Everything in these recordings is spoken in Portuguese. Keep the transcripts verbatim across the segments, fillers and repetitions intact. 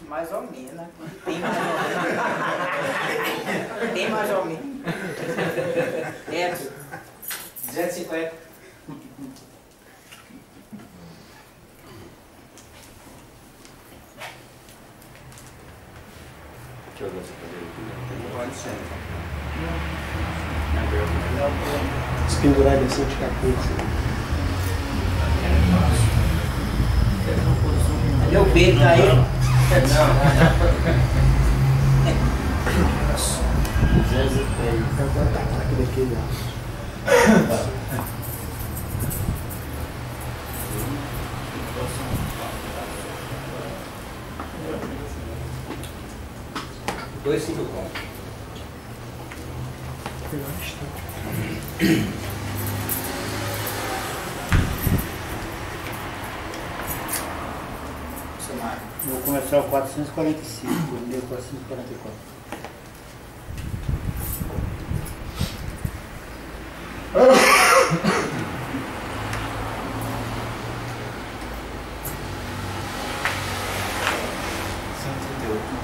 Mais ou menos, né? Tem mais ou menos. Tem mais ou menos. É, duzentos e cinquenta. Deixa eu ver essa cadeira aqui. Pode ser. Se pendurar ele assim, ficar curto. Cadê o peito aí? Não, não. Agora tá aqui daquele ó. Dois cinco com. Vou começar o quatrocentos e quarenta e cinco, o meu quatrocentos e quarenta e quatro. cento e trinta e oito.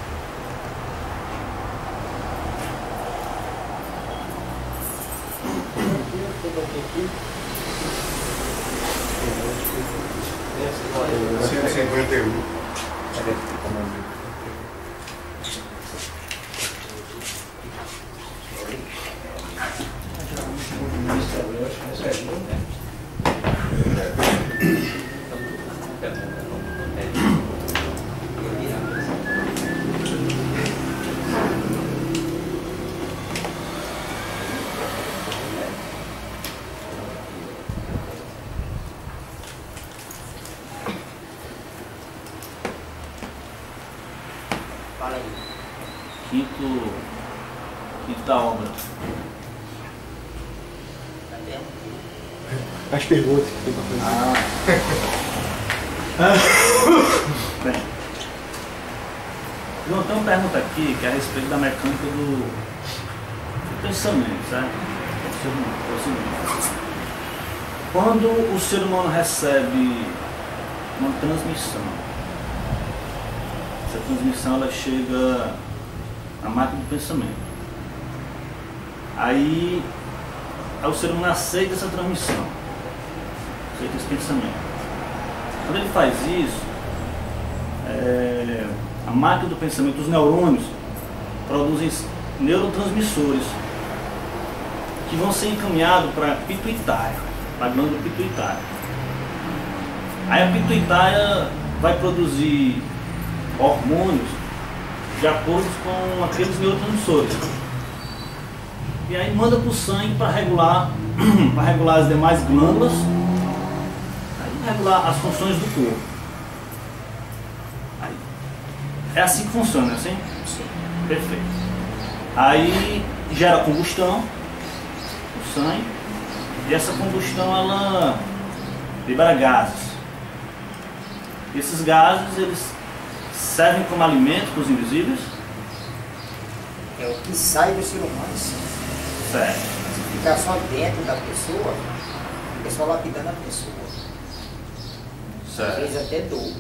cento e cinquenta e um. Fala aí. Quinto, quinto da obra. Tá vendo? As perguntas que tem pra fazer. Ah. Bem, João, tem uma pergunta aqui que é a respeito da mecânica do, do pensamento, certo? É o seguinte: quando o ser humano recebe uma transmissão, essa transmissão ela chega à máquina do pensamento. Aí, aí o ser humano aceita essa transmissão, aceita esse pensamento. Quando ele faz isso, é, a máquina do pensamento, os neurônios, produzem neurotransmissores que vão ser encaminhados para a pituitária, para a glândula pituitária. Aí a pituitária vai produzir hormônios de acordo com aqueles neurotransmissores. E aí manda para o sangue para regular, para regular as demais glândulas, aí regular as funções do corpo. Aí, é assim que funciona, é assim? Sim. Perfeito. Aí gera combustão no sangue, e essa combustão ela libera gases. E esses gases eles servem como alimento para os invisíveis? É o que sai do ser humano, sim. Certo. Se ficar só dentro da pessoa, fica só lapidando a pessoa. Às Certo. vezes até dor.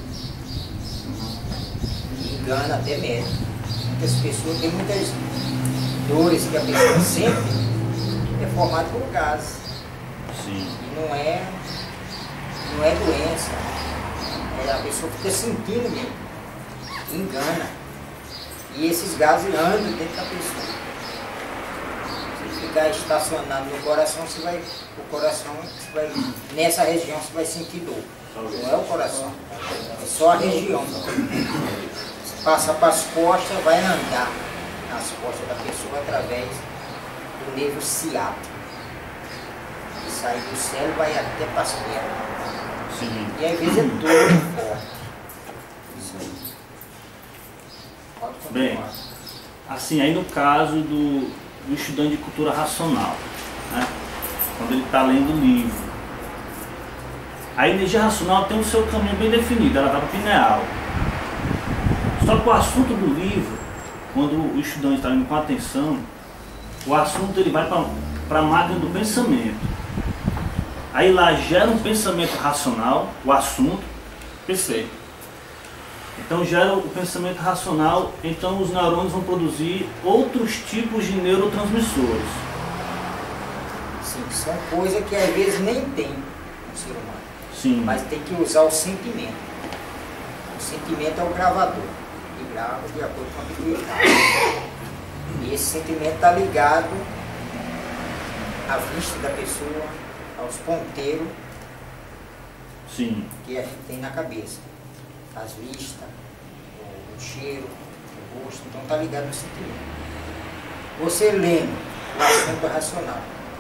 E engana até médico. Muitas pessoas têm muitas dores que a pessoa sente, é formado por gases. Sim. E não é, não é doença. É, a pessoa fica sentindo mesmo. Engana. E esses gases andam dentro da pessoa. Se ficar estacionado no coração, você vai, o coração, você vai, nessa região você vai sentir dor. Não é o coração, é só a região. Se passa para as costas, vai andar nas costas da pessoa através do nervo ciático. E sai do cérebro, vai até para as pernas. Sim. E às vezes é dor forte. Isso aí. Pode continuar. Bem, assim, aí no caso do, do estudante de cultura racional, né? Quando ele está lendo o livro, a energia racional tem o seu caminho bem definido, ela vai para o pineal. Só que o assunto do livro, quando o estudante está indo com atenção, o assunto ele vai para a máquina do pensamento. Aí lá gera um pensamento racional, o assunto, perfeito. Então gera o pensamento racional, então os neurônios vão produzir outros tipos de neurotransmissores. Sim, são coisas que às vezes nem tem no ser humano. Sim. Mas tem que usar o sentimento. O sentimento é o gravador. E grava de acordo com a pituitária. E esse sentimento está ligado à vista da pessoa, aos ponteiros Sim. que a gente tem na cabeça. As vistas, o, o cheiro, o gosto. Então está ligado no sentimento. Você lendo o assunto racional.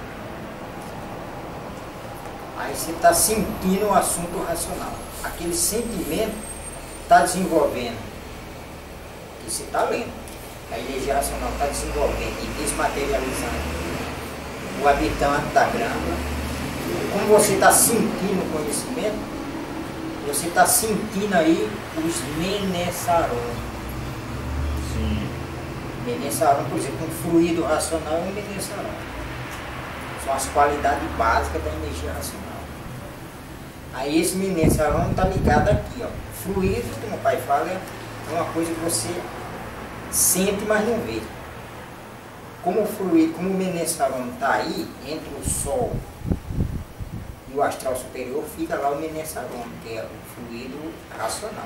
Aí você está sentindo o assunto racional. Aquele sentimento está desenvolvendo. E você está lendo. A energia racional está desenvolvendo e desmaterializando o habitante da grama. Como você está sentindo o conhecimento, você está sentindo aí os menessarons. Sim. Menessaron, por exemplo, um fluido racional é um menessaron. São as qualidades básicas da energia racional. Aí esse menessaron está ligado aqui, ó. Fluido, como o pai fala, é uma coisa que você sente, mas não vê. Como o fluido, como o menessaron está aí, entre o Sol e o astral superior, fica lá o menessaron, que é o fluido racional.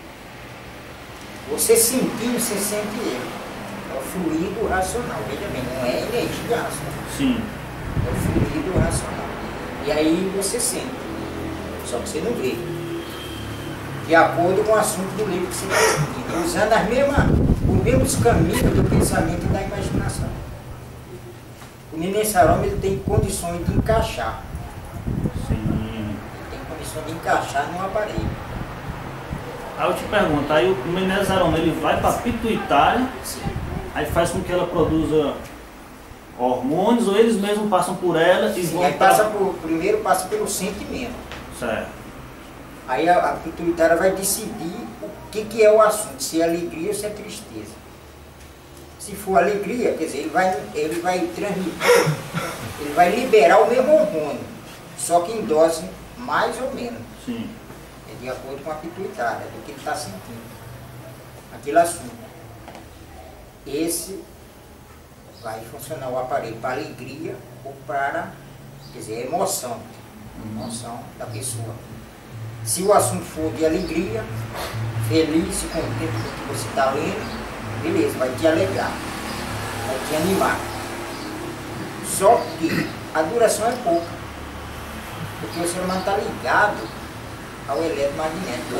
Você sentindo, você sente ele. É o fluido racional, veja bem, não é energia racional. Sim. É o fluido racional. E aí você sente, só que você não vê. De acordo com o assunto do livro que você está sentindo, usando as mesmas, os mesmos caminhos do pensamento e da imaginação. O menessaron ele tem condições de encaixar. Sim. Ele tem condições de encaixar no aparelho. Aí eu te pergunto, aí o menessaron ele vai para a pituitária, Sim. aí faz com que ela produza hormônios, ou eles mesmos passam por ela e Sim, vão aí pra- passa por, primeiro passa pelo sentimento. Certo. Aí a, a pituitária vai decidir o que, que é o assunto, se é alegria ou se é tristeza. Se for alegria, quer dizer, ele vai, ele vai transmitir, ele vai liberar o mesmo hormônio, só que em dose mais ou menos. Sim. É de acordo com a pituitária, do que ele está sentindo. Aquele assunto. Esse vai funcionar o aparelho para alegria ou para, quer dizer, emoção. Emoção da pessoa. Se o assunto for de alegria, feliz e contente com o que você está lendo, beleza, vai te alegrar, vai te animar. Só que a duração é pouca, porque o ser humano está ligado ao eletromagnético.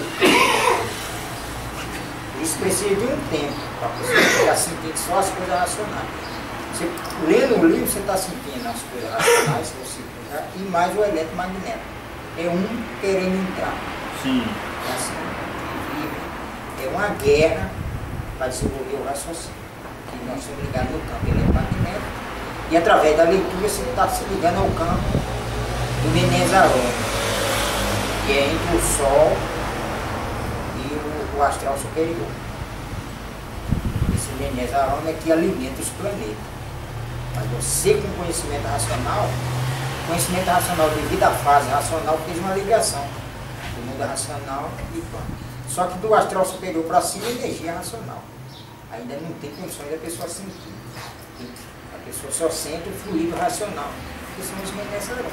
Isso precisa de um tempo para a pessoa ficar sentindo só as coisas racionais. Você, lendo o livro, você está sentindo as coisas racionais, se você quiser, e mais o eletromagnético. É um querendo entrar. Sim. É assim, vive. É uma guerra para desenvolver o raciocínio. Que nós estamos ligados no campo eletromagnético. E através da leitura você está se ligando ao campo do menessaron, que é entre o Sol e o, o astral superior. Esse menessaron é que alimenta os planetas. Mas você com conhecimento racional, conhecimento racional devido à fase racional fez uma ligação do mundo racional e plano. Só que do astral superior para cima é energia racional. Ainda não tem condições da pessoa sentir. A pessoa só sente o fluido racional, que são os menessarons.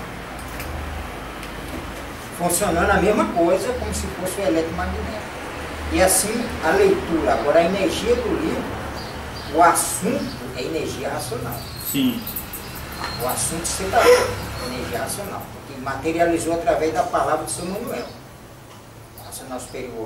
Funcionando a mesma coisa como se fosse o eletromagnético. E assim a leitura, agora a energia do livro, o assunto é energia racional. Sim. O assunto você está vendo, energia racional, porque materializou através da palavra de São Manuel. O racional superior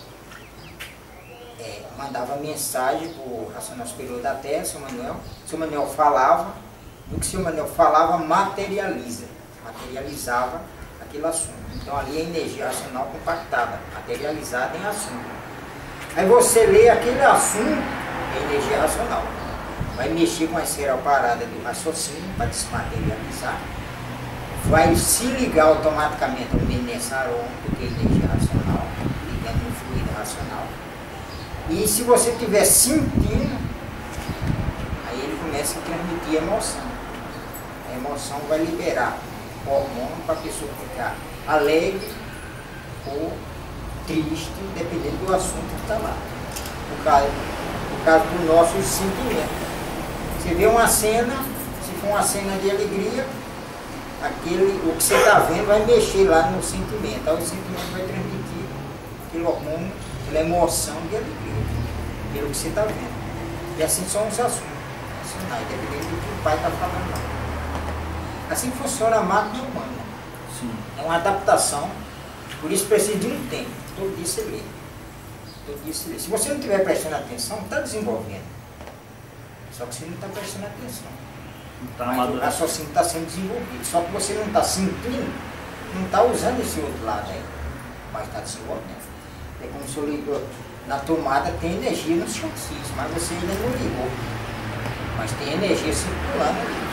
é, mandava mensagem para o racional superior da Terra, São Manuel. São Manuel falava, do que São Manuel falava, materializa, materializava aquele assunto. Então ali é energia racional compactada, materializada em assunto. Aí você lê aquele assunto, é energia racional. Vai mexer com a esfera parada do raciocínio para desmaterializar. Vai se ligar automaticamente ao menessaron, porque é energia racional, ligando no fluido racional. E se você estiver sentindo, aí ele começa a transmitir emoção. A emoção vai liberar hormônio para a pessoa ficar alegre ou triste, dependendo do assunto que está lá. No caso, no caso do nosso sentimento. Você vê uma cena, se for uma cena de alegria, aquele, o que você está vendo vai mexer lá no sentimento. Aí o sentimento vai transmitir aquele hormônio, aquela emoção de alegria, pelo que você está vendo. E assim são os assuntos, independente do que o pai está falando lá. Assim funciona a máquina humana. Sim. É uma adaptação, por isso precisa de um tempo. Todo dia você lê. Todo dia você lê. Se você não estiver prestando atenção, está desenvolvendo. Só que você não está prestando atenção. Tá Mas o raciocínio está sendo desenvolvido. Só que você não está sentindo, não está usando esse outro lado aí. Mas está desenvolvendo. É como se eu ligou na tomada, tem energia nos chassis, mas você ainda não ligou. Mas tem energia circulando ali.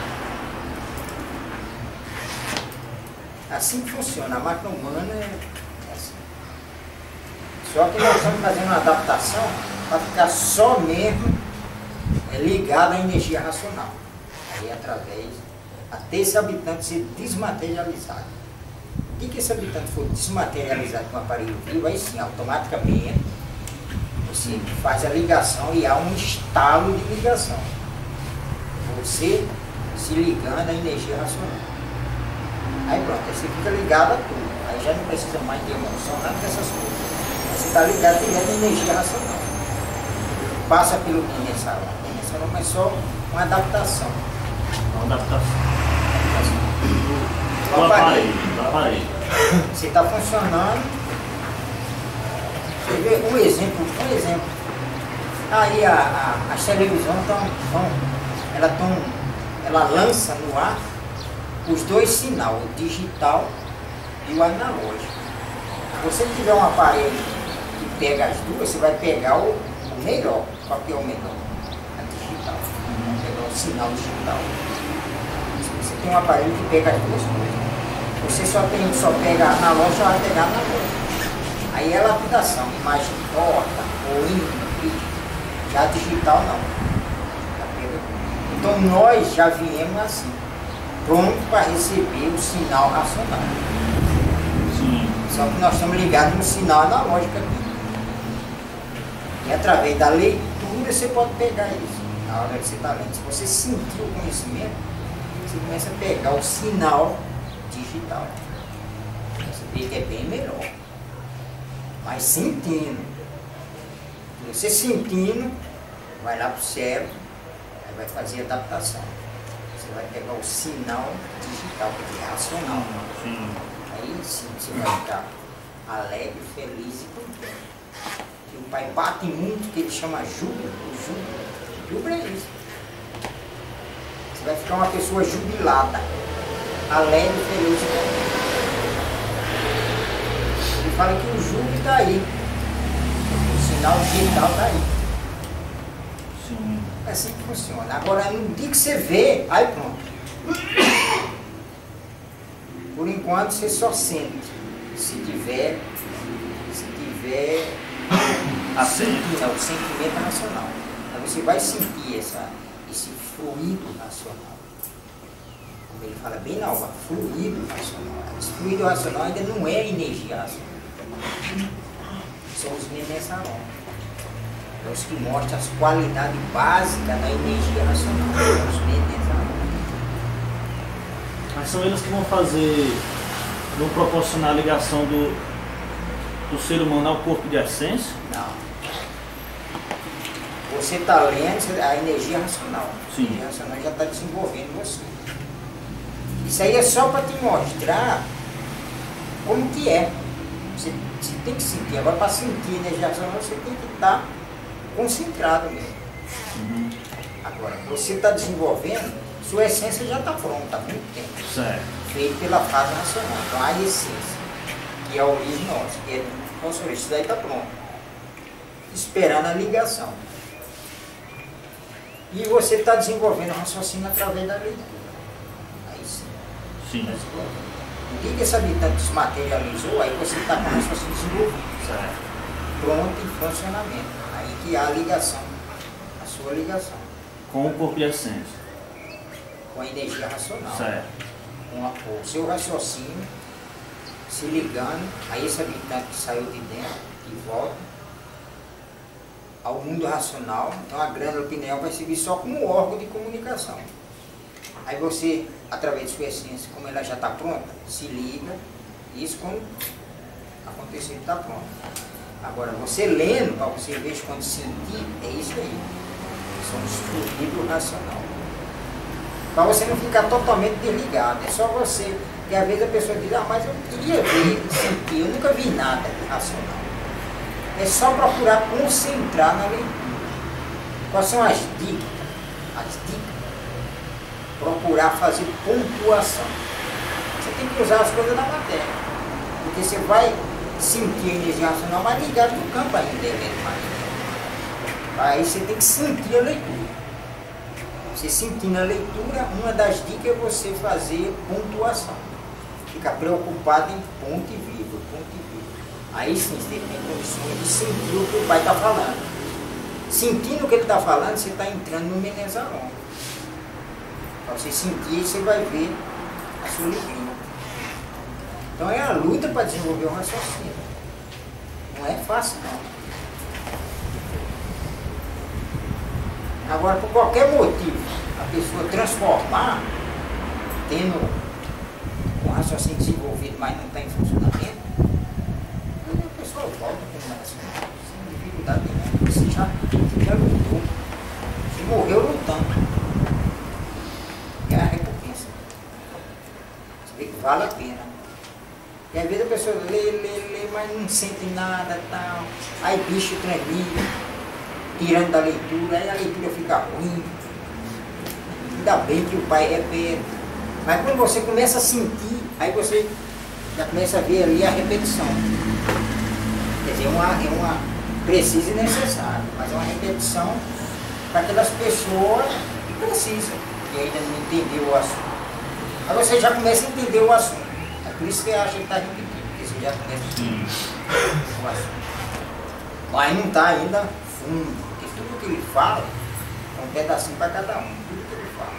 Assim que funciona. A máquina humana é assim. Só que nós estamos fazendo uma adaptação para ficar só mesmo é, ligado à energia racional. Aí através, até esse habitante ser desmaterializado. O que, que esse habitante for desmaterializado com o aparelho vivo, aí sim, automaticamente você faz a ligação e há um estalo de ligação. Você se ligando à energia racional. Aí pronto, aí você fica ligado a tudo. Aí já não precisa mais de emoção, nada dessas coisas. Você está ligado direto à energia racional. Passa pelo dimensório. Dimensório, mas só uma adaptação. Uma adaptação. O aparelho. Do aparelho. Você está funcionando. Você vê um exemplo, um exemplo. Aí a, a, as televisões estão, ela, tão, ela lança no ar os dois sinais, o digital e o analógico. Se você tiver um aparelho que pega as duas, você vai pegar o, o melhor. Qual que é o melhor? A digital. Vai pegar o sinal digital. Se você tem um aparelho que pega as duas coisas, você só, tem, só pega analógico, vai pegar analógico. Aí é lapidação, imagem torta ou ímpio. Já digital não. Então nós já viemos assim, pronto para receber o sinal racional. Sim. Só que nós estamos ligados no sinal analógico aqui. E através da leitura você pode pegar isso. Na hora que você está lendo. Se você sentir o conhecimento, você começa a pegar o sinal digital. Você vê que é bem melhor. Mas sentindo. Você sentindo, vai lá para o cérebro, aí vai fazer adaptação. Você vai pegar o sinal digital, que é racional. Sim. Aí sim você vai ficar alegre, feliz e contente. E o pai bate muito, que ele chama júbilo, o júbilo. Júbilo é isso. Você vai ficar uma pessoa jubilada, alegre, feliz e contente. Ele fala que o júbilo está aí. O sinal digital está aí. Sim. É assim que funciona. Agora, no dia que você vê, aí pronto. Por enquanto, você só sente. Se tiver, se tiver Assim. é o sentimento racional. Aí você vai sentir essa, esse fluido racional. Como ele fala bem na hora, fluido racional. Esse fluido racional ainda não é energia racional. São os menensarões. É os que mostram as qualidades básicas da energia racional. São os menensarões. Mas são eles que vão fazer, vão proporcionar a ligação do, do ser humano ao corpo de essência? Não. Você está lendo a energia racional. Sim. A energia racional já está desenvolvendo você. Isso aí é só para te mostrar como que é. Você, você tem que sentir. Agora, para sentir a energia racional, você tem que estar concentrado mesmo. Uhum. Agora, você está desenvolvendo, sua essência já está pronta há muito tempo. Certo. Feito pela fase racional. Então, a essência, que é a origem nossa, que é nossa origem, isso daí está pronto. Esperando a ligação. E você está desenvolvendo o raciocínio através da leitura. Aí sim. Sim. Tá desenvolvendo. O dia que esse habitante desmaterializou, aí você está com o raciocínio desenvolvido. Certo. Pronto em funcionamento. Aí que há a ligação, a sua ligação. Com o corpo de essência. Com a energia racional. Certo. Com a, o seu raciocínio se ligando a esse habitante que saiu de dentro e volta ao mundo racional. Então a glândula pineal vai servir só como órgão de comunicação. Aí você, através de sua essência, como ela já está pronta, se liga, isso quando acontecer está pronto. Agora você lendo, para você ver quando sentir, é isso aí. São os fluidos racional. Para você não ficar totalmente desligado, é só você, que às vezes a pessoa diz, ah, mas eu queria ver, sentir, eu nunca vi nada de racional. É só procurar concentrar na leitura. Quais são as dicas? As dicas. Procurar fazer pontuação. Você tem que usar as coisas da matéria. Porque você vai sentir a energia racional, mas ligado no campo ainda, eletromagnético. Aí você tem que sentir a leitura. Você sentindo a leitura, uma das dicas é você fazer pontuação. Fica preocupado em ponto e vírgula, ponto e vírgula. Aí sim você tem condições de sentir o que o pai está falando. Sentindo o que ele está falando, você está entrando no Menezalon. Para você sentir, você vai ver a sua alegria. Então é a luta para desenvolver um raciocínio. Não é fácil, não. Agora, por qualquer motivo, a pessoa transformar, tendo um raciocínio desenvolvido, mas não está em funcionamento, aí a pessoa volta com o raciocínio, sem dificuldade nenhuma. Você já, já lutou. Você morreu lutando. É a recompensa. Você vê que vale a pena. E às vezes a pessoa lê, lê, lê, mas não sente nada, tal. Aí bicho transmite, tirando da leitura, aí a leitura fica ruim. Ainda bem que o pai repete. Mas quando você começa a sentir, aí você já começa a ver ali a repetição. Quer dizer, é uma, é uma precisa e necessária, mas é uma repetição para aquelas pessoas que precisam, que ainda não entendeu o assunto. Aí você já começa a entender o assunto. É por isso que acha que está repetindo, porque você já começa a entender o assunto. Mas não está ainda fundo, porque tudo que ele fala é um pedacinho para cada um, tudo que ele fala.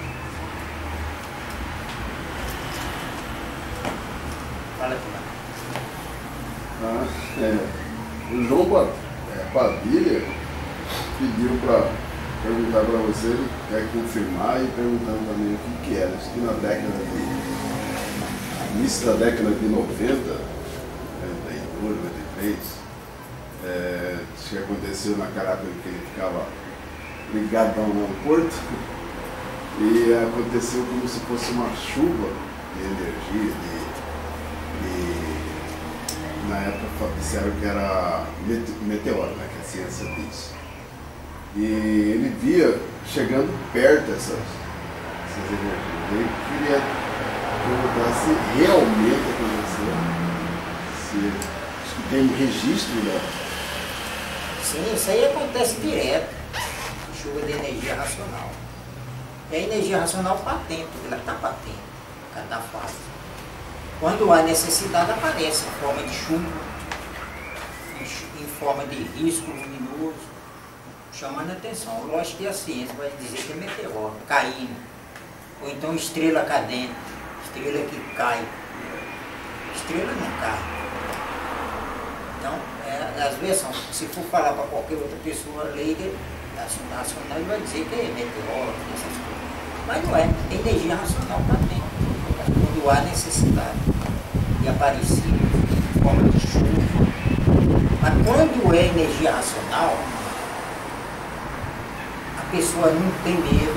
Fala aqui, Ah, é, o João Pa- é, Padilha pediu para perguntar para você, ele quer confirmar e perguntando também o que, que era. Isso que na década de. início da década de noventa, noventa e dois, noventa e três, é, isso que aconteceu naquela época que ele ficava ligadão no aeroporto, e aconteceu como se fosse uma chuva de energia, de, de na época disseram que era mete- meteoro, né, que a ciência diz. E ele via chegando perto essas, essas energias. Ele queria perguntar se realmente aconteceu, se acho que tem um registro, né? sim, isso aí acontece direto. Chuva de energia racional. E a energia racional patente, ela está patente, cada fase. Quando há necessidade, aparece em forma de chuva, em, chu- em forma de risco luminoso, chamando a atenção. Lógico que a ciência vai dizer que é meteoro, caindo, ou então estrela cadente, estrela que cai. Estrela não cai. Então, é, às vezes, se for falar para qualquer outra pessoa leiga, racional, ele vai dizer que é meteoro, essas coisas. Mas não é, é energia racional patente. Quando há necessidade de aparecer em forma de chuva. Mas quando é energia racional, a pessoa não tem medo,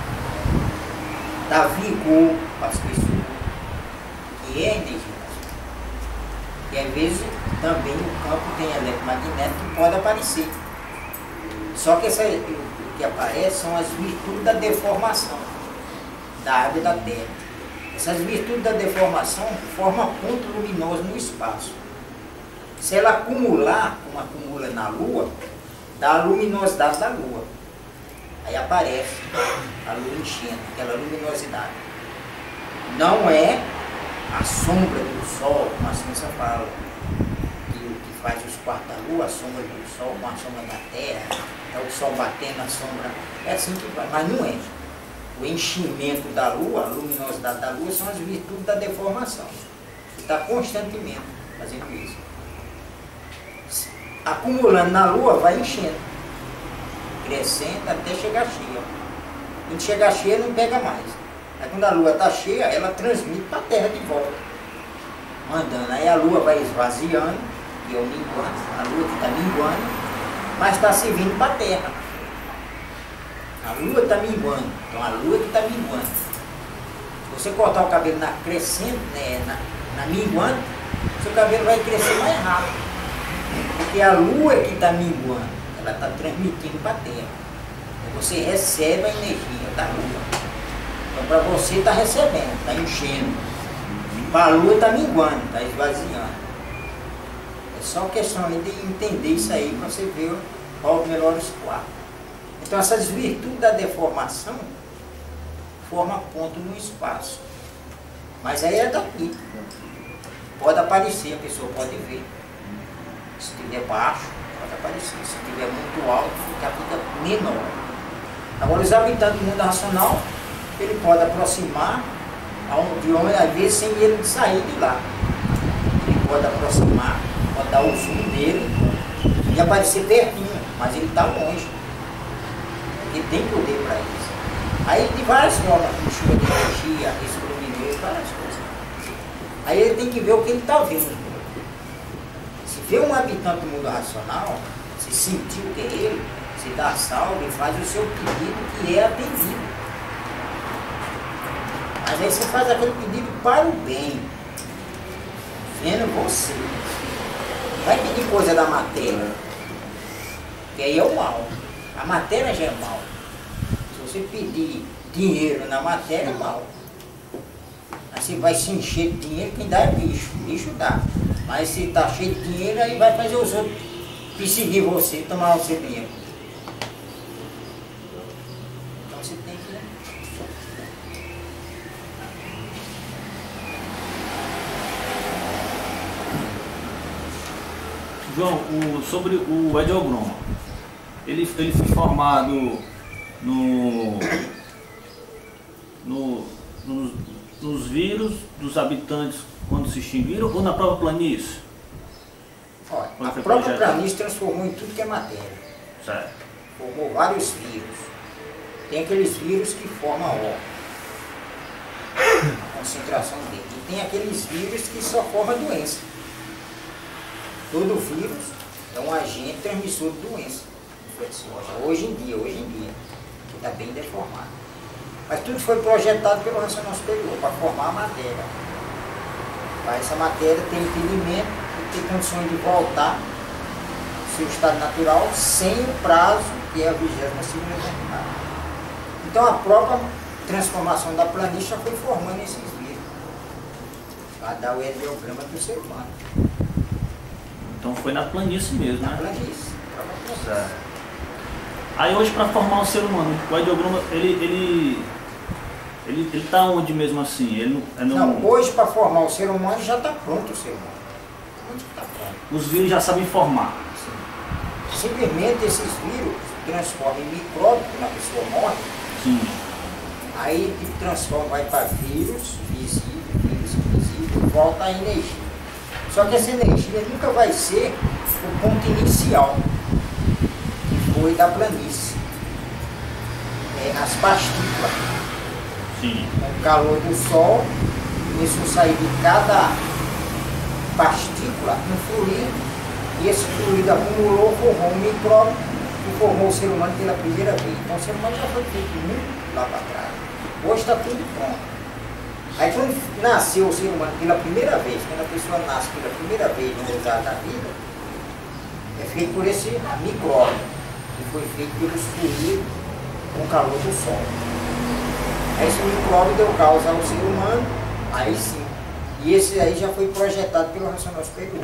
dá vigor para as pessoas, que é energia racional. E às vezes também o campo tem eletromagnético que pode aparecer. Só que essa, o que aparece são as virtudes da deformação da água e da terra. Essas virtudes da deformação formam ponto luminoso no espaço. Se ela acumular, como acumula na Lua, dá a luminosidade da Lua. Aí aparece a Lua enchendo, aquela luminosidade. Não é a sombra do Sol, como a ciência fala, que o que faz os quartos da Lua, a sombra do Sol com a sombra da Terra, é o Sol batendo na sombra, é assim que vai, mas não é. O enchimento da Lua, a luminosidade da Lua, são as virtudes da deformação. está constantemente fazendo isso. Acumulando na Lua, vai enchendo, crescendo até chegar cheia. Quando chegar cheia, não pega mais. Aí quando a Lua está cheia, ela transmite para a Terra de volta, mandando. Aí a Lua vai esvaziando, que é o minguante, a Lua que está minguando, mas está servindo para a Terra. A Lua está minguando, então a Lua que está minguando. Se você cortar o cabelo na crescente, né, na, na minguante, seu cabelo vai crescer mais rápido. Porque a Lua que está minguando, ela está transmitindo para a Terra. Então você recebe a energia da Lua. Então para você está recebendo, está enchendo. E para a Lua está minguando, está esvaziando. É só questão de entender isso aí para você ver qual é o melhor escoar. Então essas virtudes da deformação formam ponto no espaço. Mas aí é daqui. Pode aparecer, a pessoa pode ver. Se estiver baixo, pode aparecer. Se estiver muito alto, fica, fica menor. Agora os habitantes do mundo racional, ele pode aproximar de onde, às vezes, sem ele sair de lá. Ele pode aproximar, pode dar o zoom dele e aparecer pertinho, mas ele está longe. Ele tem poder para isso. Aí de várias formas, como chuva de energia, risco luminoso, várias coisas. Aí ele tem que ver o que ele está vendo. Se vê um habitante do mundo racional, se sentiu que é ele, se dá salve e faz o seu pedido que é atendido. Mas aí você faz aquele pedido para o bem, vendo você. Não vai pedir coisa da matéria, que aí é o mal. A matéria já é mal. Se você pedir dinheiro na matéria, é mal. Aí você vai se encher de dinheiro, quem dá é bicho. Bicho dá. Mas se está cheio de dinheiro, aí vai fazer os outros perseguir você, tomar o seu dinheiro. Então você tem que... João, o, sobre o Ediograma, ele, ele foi formado no, no, nos, nos vírus dos habitantes quando se extinguiram ou na própria planície? Olha, a própria planície transformou em tudo que é matéria. Certo. Formou vários vírus. Tem aqueles vírus que formam ó, a concentração dele. E tem aqueles vírus que só formam doença. Todo vírus é um agente transmissor de doença infecciosa. Hoje em dia, hoje em dia, que está bem deformado. Mas tudo foi projetado pelo racional superior para formar a matéria. Para essa matéria ter entendimento e ter condições de voltar ao seu estado natural sem o prazo que é a vigésima segunda eternidade. Então a própria transformação da planície já foi formando esses vírus para dar o heliograma para o ser humano. Então foi na planície mesmo, Na né? planície. Certo. Aí hoje para formar um ser humano, o Ediograma, ele ele ele ele tá onde mesmo assim? Ele não, é no... Não, hoje para formar o ser humano já está pronto o ser humano. Onde está pronto? Os vírus já sabem formar. Sim. Simplesmente esses vírus transformam em micróbio quando a pessoa morre. Sim. Aí transforma, vai para vírus visível, vírus invisível, e volta a energia. Só que essa energia nunca vai ser o ponto inicial, que foi da planície. É, as partículas. Sim. Com o calor do sol, começou a sair de cada partícula um fluido, e esse fluido acumulou, formou um micróbio e formou o ser humano pela primeira vez. Então o ser humano já foi feito muito lá para trás. Hoje está tudo pronto. Aí quando nasceu o ser humano pela primeira vez, quando a pessoa nasce pela primeira vez no lugar da vida, é feito por esse micróbio, que foi feito pelos fluidos com o calor do sol. Aí esse micróbio deu causa ao ser humano, aí sim. E esse aí já foi projetado pelo racional superior,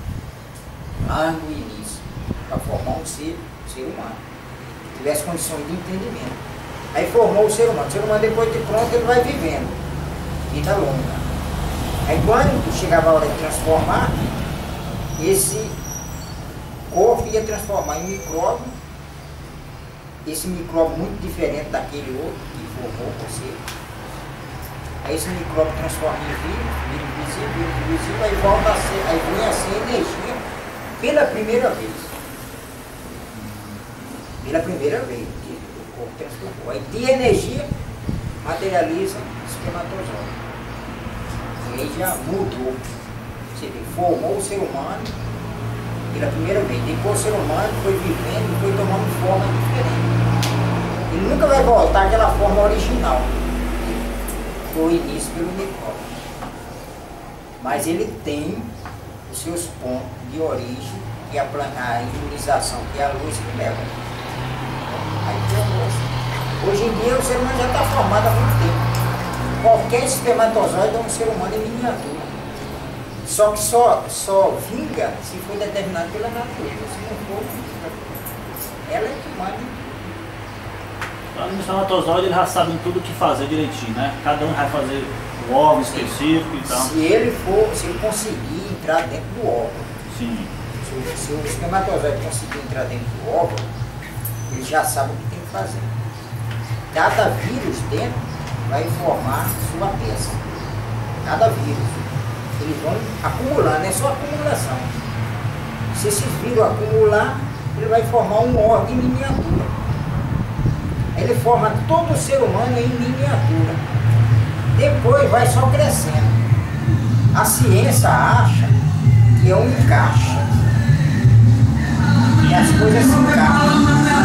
lá no início, para formar um ser, ser humano, que tivesse condições de entendimento. Aí formou o ser humano. O ser humano, depois de pronto, ele vai vivendo. Vida longa. Aí quando chegava a hora de transformar, esse corpo ia transformar em micróbio, esse micróbio muito diferente daquele outro que formou você. Aí esse micróbio transforma em vírus, vira invisível, vira invisível, aí volta a ser, aí vem a ser energia pela primeira vez. Pela primeira vez, que o corpo transformou. Aí de energia materializa o espermatozoide. E aí já mudou. Você vê, formou o ser humano pela primeira vez. Depois o ser humano foi vivendo e foi tomando forma diferente. Ele nunca vai voltar àquela forma original. Foi o início pelo micróbio. Mas ele tem os seus pontos de origem e a, a imunização, que é a luz que leva. Aí tem a luz. Hoje em dia o ser humano já está formado há muito tempo. Qualquer espermatozoide é um ser humano em miniatura. Só que só, só vinga se for determinado pela natureza. Se não for, ela é que manda. O espermatozoide ele já sabe tudo o que fazer direitinho, né? Cada um vai fazer o órgão específico e tal. Se ele for, se ele conseguir entrar dentro do órgão. Sim. Se o, se o espermatozoide conseguir entrar dentro do órgão, ele já sabe o que tem que fazer. Cada vírus dentro vai formar sua peça. Cada vírus. Eles vão acumulando, não é só acumulação. Se esse vírus acumular, ele vai formar um órgão em miniatura. Ele forma todo o ser humano em miniatura. Depois vai só crescendo. A ciência acha que é um encaixe. E as coisas se encaixam.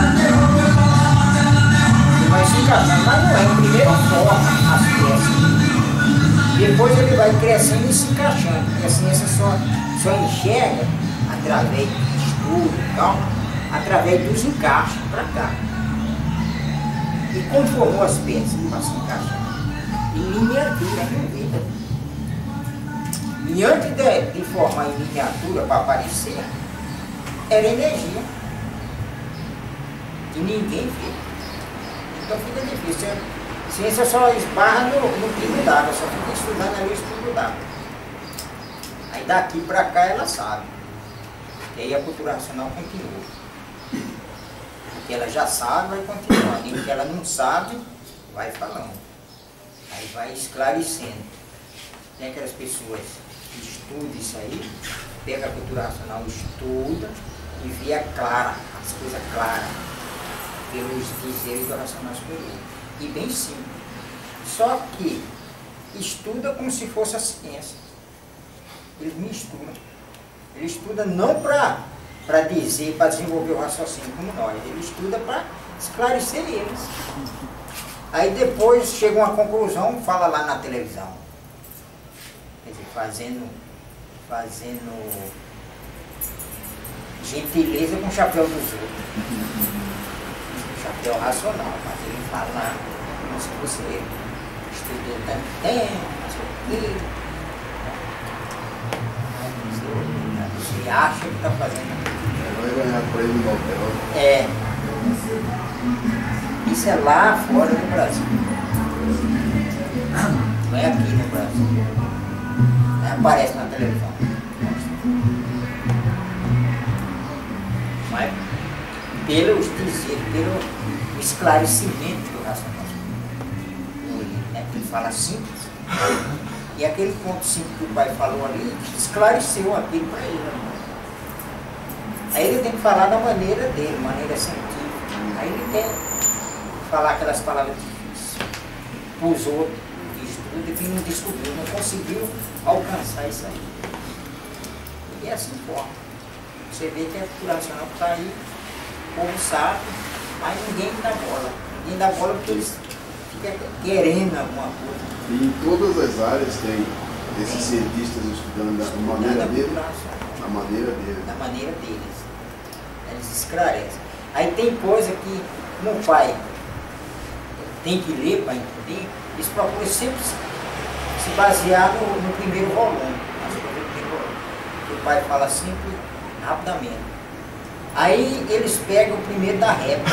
Ele vai se encaixando, mas não é. Primeiro forma as peças. Depois ele vai crescendo e se encaixando. Porque a ciência só, só enxerga através de estudo e tal, através dos encaixes para cá. E conformou as peças para se encaixar. Em miniatura, não vida. E antes de, de formar em miniatura para aparecer, era energia. E ninguém vê. Então fica difícil. A ciência só esbarra no, no pingo d'água, só fica estudando ali o pingo d'água. Aí daqui para cá ela sabe. E aí a cultura racional continua. Que ela já sabe, vai continuando. E o que ela não sabe, vai falando. Aí vai esclarecendo. Tem aquelas pessoas que estudam isso aí, pega a cultura racional, estuda e vê clara, as coisas claras, pelos dizeres do racional superior. E bem simples. Só que estuda como se fosse a ciência. Eles misturam. Ele estuda não para para dizer, para desenvolver o raciocínio como nós. Ele estuda para esclarecer eles. Aí depois chega uma conclusão, fala lá na televisão. Quer dizer, fazendo, fazendo gentileza com o chapéu dos outros. Chapéu racional, mas ele fala lá, como se você estudou tanto tempo, não sei o quê. Você acha que está fazendo. Vai ganhar prêmio Nobel. É. Isso é lá fora do Brasil. Não é aqui no Brasil. Aparece na televisão. Mas pelos dizer, pelo esclarecimento do racional. Né? Ele fala simples. E aquele ponto simples que o pai falou ali, esclareceu aquilo para ele. Aí ele tem que falar da maneira dele, maneira científica. Aí ele tem que falar aquelas palavras difíceis para os outros que estudam e que não descobriu, não conseguiu alcançar isso aí. E é assim forma. Você vê que a cultura racional está aí, o povo sabe, mas ninguém dá bola. Ninguém dá bola porque eles ficam querendo alguma coisa. E em todas as áreas tem esses cientistas estudando da maneira dele, da maneira dele. Da maneira deles. Eles esclarecem. Aí tem coisa que, como o pai tem que ler para entender, eles procuram sempre se basear no, no primeiro volume. Nas coisas do primeiro volume. O pai fala sempre rapidamente. Aí eles pegam o primeiro da réplica.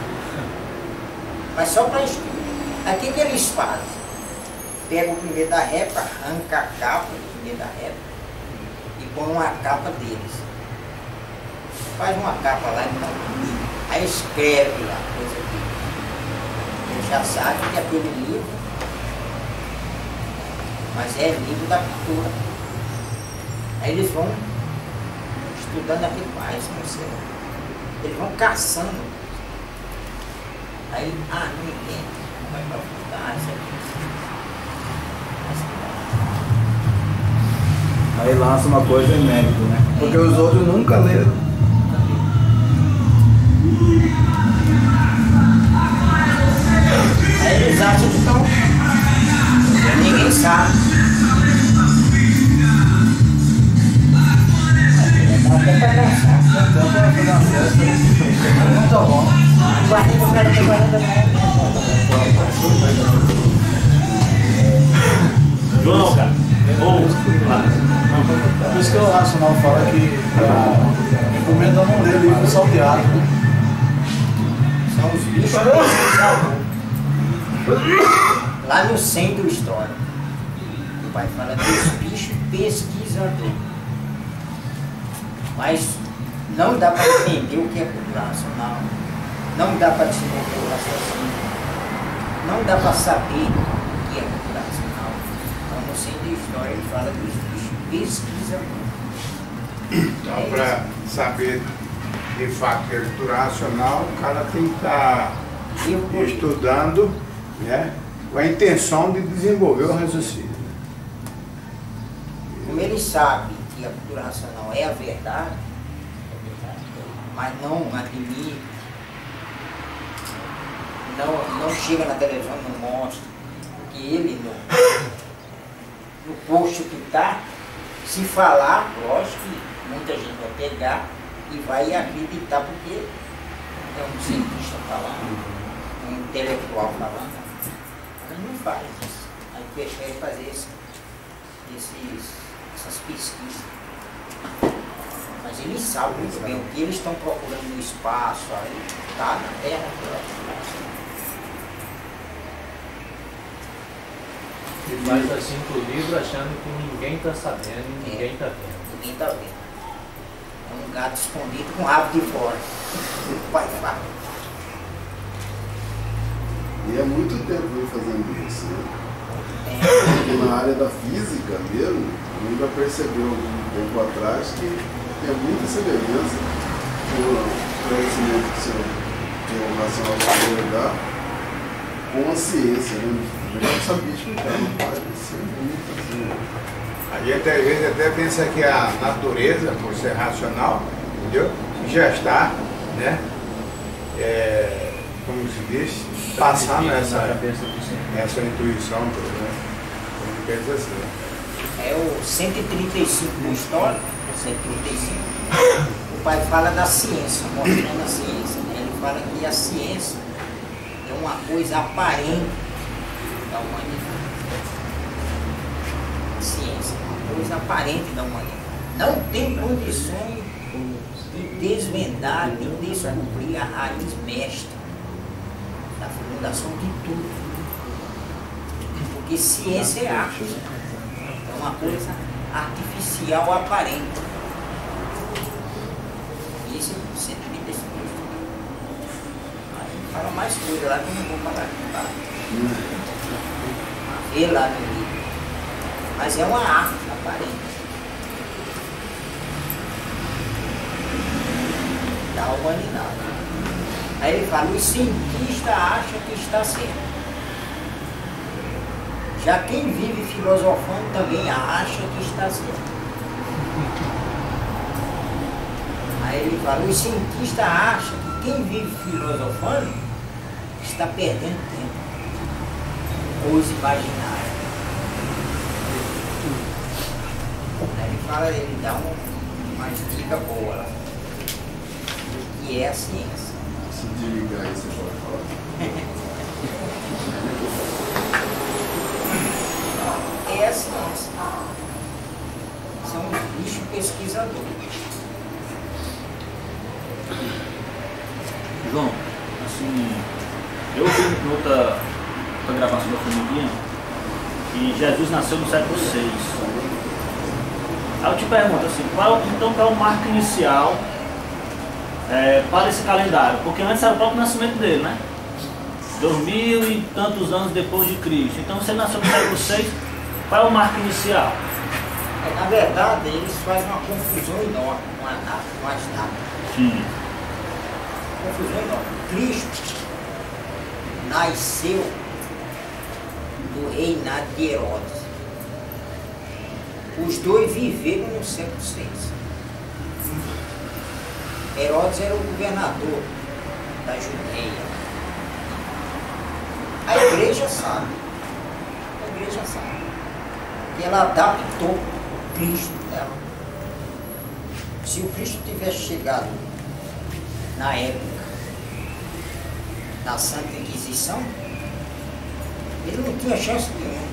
Mas só para estudo. Aí o que, que eles fazem? Pegam o primeiro da réplica, arranca a capa do primeiro da réplica e põe uma capa deles. Faz uma capa lá então. Aí escreve lá, coisa dele. Ele já sabe que aquele livro mas é livro da pintura. Aí eles vão estudando aquele país, eles vão caçando. Aí, ah, não entendo, vai pra faculdade, isso aqui. Aí lança uma coisa inédita, né? Porque os outros nunca leram. Aí eles acham que estão. Ninguém sabe. Dá até pra dançar. Dá pra fazer uma festa. Muito bom. Guardei pra cara de guarda João, cara. Ou, Por isso que o Racional fala que a encomenda não lê livro salteado. São os bichos que salvam. Lá no centro histórico, o pai fala dos bichos pesquisadores. Mas não dá para entender o que é cultura racional. Não dá para desenvolver o raciocínio. Não dá para saber o que é cultura racional. Então no centro histórico ele fala dos bichos pesquisadores. Então, para saber de fato que é cultura racional, o cara tem que estar estudando, né, com a intenção de desenvolver o raciocínio. Como ele sabe que a cultura racional é a verdade, mas não admite, não, não chega na televisão, não mostra, porque ele no, no posto que está, se falar, lógico que muita gente vai pegar e vai acreditar, porque é um cientista falando, um intelectual falando. Mas não faz isso. Aí prefere fazer esse, esses, essas pesquisas. Mas eles sabem muito bem o que eles estão procurando no espaço, aí tá na Terra. E faz assim com o livro achando que ninguém está sabendo e ninguém está vendo. Ninguém está vendo. É um gato escondido com o rabo de fora. O pai fala. E é muito tempo vem fazendo isso, né? É. Porque na área da física mesmo, a gente já percebeu algum tempo atrás que tem muita semelhança com o conhecimento que o senhor racional dá com a ciência, né? A gente não sabia explicar, não pode ser muito assim. A gente às vezes até pensa que a natureza, por ser racional, entendeu? Já está, né? É, como se diz, passando essa, essa intuição toda, né? Como quer dizer assim. É o cento e trinta e cinco no histórico, cento e trinta e cinco. O pai fala da ciência, mostrando a ciência, né? Ele fala que a ciência é uma coisa aparente da humanidade. A ciência é uma coisa aparente da humanidade. Não tem condições de desvendar, de descobrir a raiz mestra da fundação de tudo. Porque ciência é arte. É uma coisa artificial aparente. Isso é cento e trinta e cinco. Aí fala mais coisa lá que eu não vou falar aqui, tá? Vê lá no livro. Mas é uma arte aparente da humanidade. Aí ele fala, o cientista acha que está certo. Já quem vive filosofando também acha que está certo. Aí ele fala, o cientista acha que quem vive filosofando está perdendo tempo. Coisa imaginária. Aí ele fala, ele dá um, uma dica boa lá. O que é a ciência. Se desligar aí, você pode falar. É a ciência. São os bichos pesquisadores. João, assim, eu vi em outra, outra gravação da família que Jesus nasceu no século seis. Aí eu te pergunto assim, qual, então qual é o marco inicial é, para esse calendário? Porque antes era o próprio nascimento dele, né? Dois mil e tantos anos depois de Cristo. Então você nasceu no século seis. Qual é o marco inicial? É, na verdade, eles fazem uma confusão enorme com, a data, com as datas. Sim. Confusão enorme. Cristo nasceu do reinado de Herodes. Os dois viveram no século seis. Herodes era o governador da Judeia. A igreja sabe, a igreja sabe, que ela adaptou Cristo dela. Se o Cristo tivesse chegado na época da Santa Inquisição, ele não tinha chance nenhuma.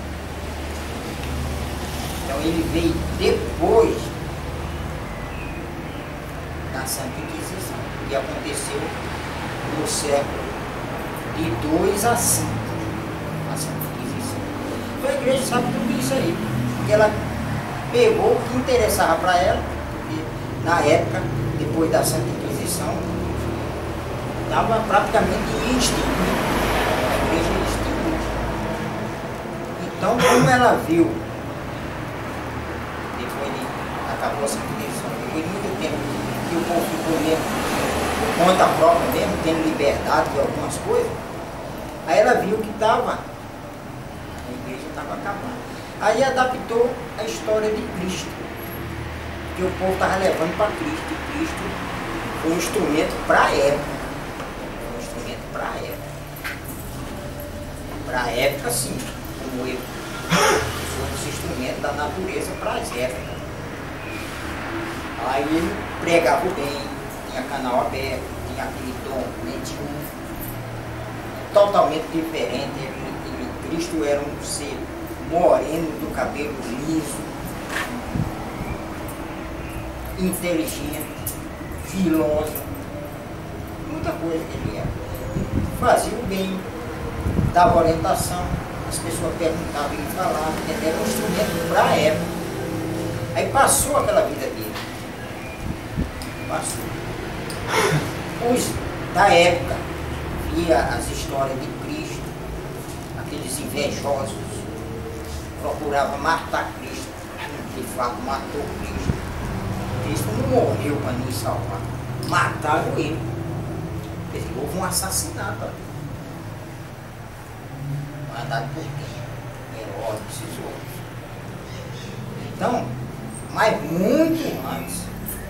Então ele veio depois da Santa Inquisição, que aconteceu no século de dois a cinco, a Santa Inquisição. Então a igreja sabe tudo isso aí, porque ela pegou o que interessava para ela, e na época, depois da Santa Inquisição, estava praticamente extinguida, a igreja extinguida. Então, como ela viu, depois de acabou a Santa Inquisição, depois de muito tempo que o povo ficou mesmo, por conta própria mesmo, tendo liberdade de algumas coisas, aí ela viu que estava, a igreja estava acabando. Aí adaptou a história de Cristo, que o povo estava levando para Cristo, e Cristo foi um instrumento para a época. Foi um instrumento para a época. Para a época, sim, como eu. Foi esse instrumento da natureza para as épocas. Aí ele pregava bem, tinha canal aberto, tinha aquele dom mediúnico, totalmente diferente. Ele, ele, Cristo era um ser moreno, do cabelo liso, inteligente, filoso, muita coisa que ele era. Fazia o bem, dava orientação, as pessoas perguntavam e ele falava, entendeu? Era um instrumento para a época. Aí passou aquela vida dele. Passou. Os da época via as histórias de Cristo, aqueles invejosos procuravam matar Cristo, de fato matou Cristo. Cristo não morreu para nos salvar, mataram ele. Quer dizer, houve um assassinato ali. Mandado por quem? Herodes e esses outros. Então, mas muito antes.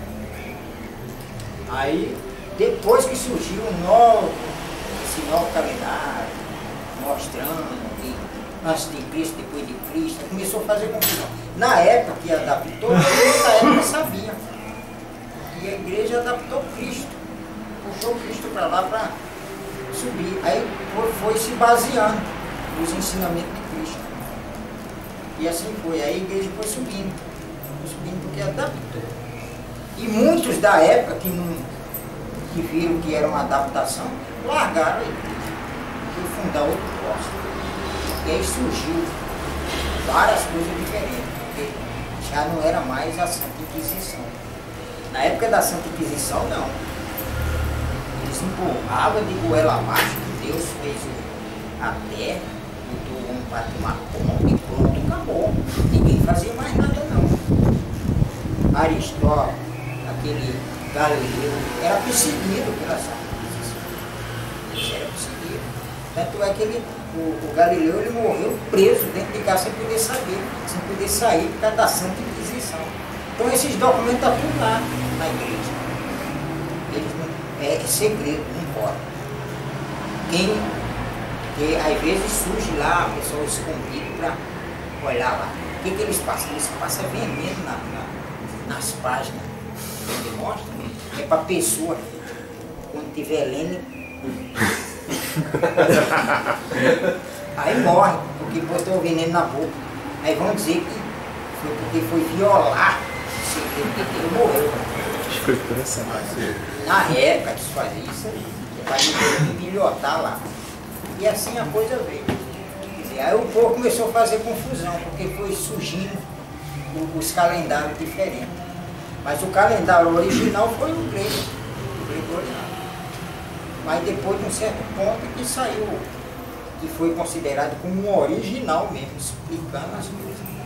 Aí, depois que surgiu um novo, esse novo calendário, mostrando que antes de Cristo, depois de Cristo, começou a fazer confusão. Na época que adaptou, na época sabia. E a igreja adaptou Cristo, puxou Cristo para lá para subir. Aí foi, foi se baseando nos ensinamentos de Cristo. E assim foi, aí a igreja foi subindo, foi subindo porque adaptou. E muitos da época que, não, que viram que era uma adaptação, largaram a igreja, foi fundar outro posto. E aí surgiu várias coisas diferentes, porque já não era mais a Santa Inquisição. Na época da Santa Inquisição, não. Eles empurravam de goela abaixo, que Deus fez a terra, botou um para tomar conta e pronto, acabou. Ninguém fazia mais nada, não. Aristóteles, aquele Galileu, era perseguido pela Santa Inquisição. Ele era perseguido. Tanto é que ele, o, o Galileu ele morreu preso dentro de casa sem poder saber, sem poder sair por causa da Santa Inquisição. Então esses documentos estão tudo lá na igreja. Eles não, é segredo, não pode. Quem, que às vezes surge lá, a pessoa escondida para olhar lá. O que, que eles passam? Eles passam veneno na, na, nas páginas. Ele mostra, é para a pessoa, quando tiver lendo, aí morre, porque botou o veneno na boca. Aí vão dizer que foi porque foi violar o segredo que ele morreu. Ficou interessante. Na época que se fazia isso aí, para bilhotar lá. E assim a coisa veio. Quer dizer, aí o povo começou a fazer confusão, porque foi surgindo os calendários diferentes. Mas o calendário original foi o grego, o gregoriano. Mas depois de um certo ponto que saiu, que foi considerado como um original mesmo, explicando as coisas.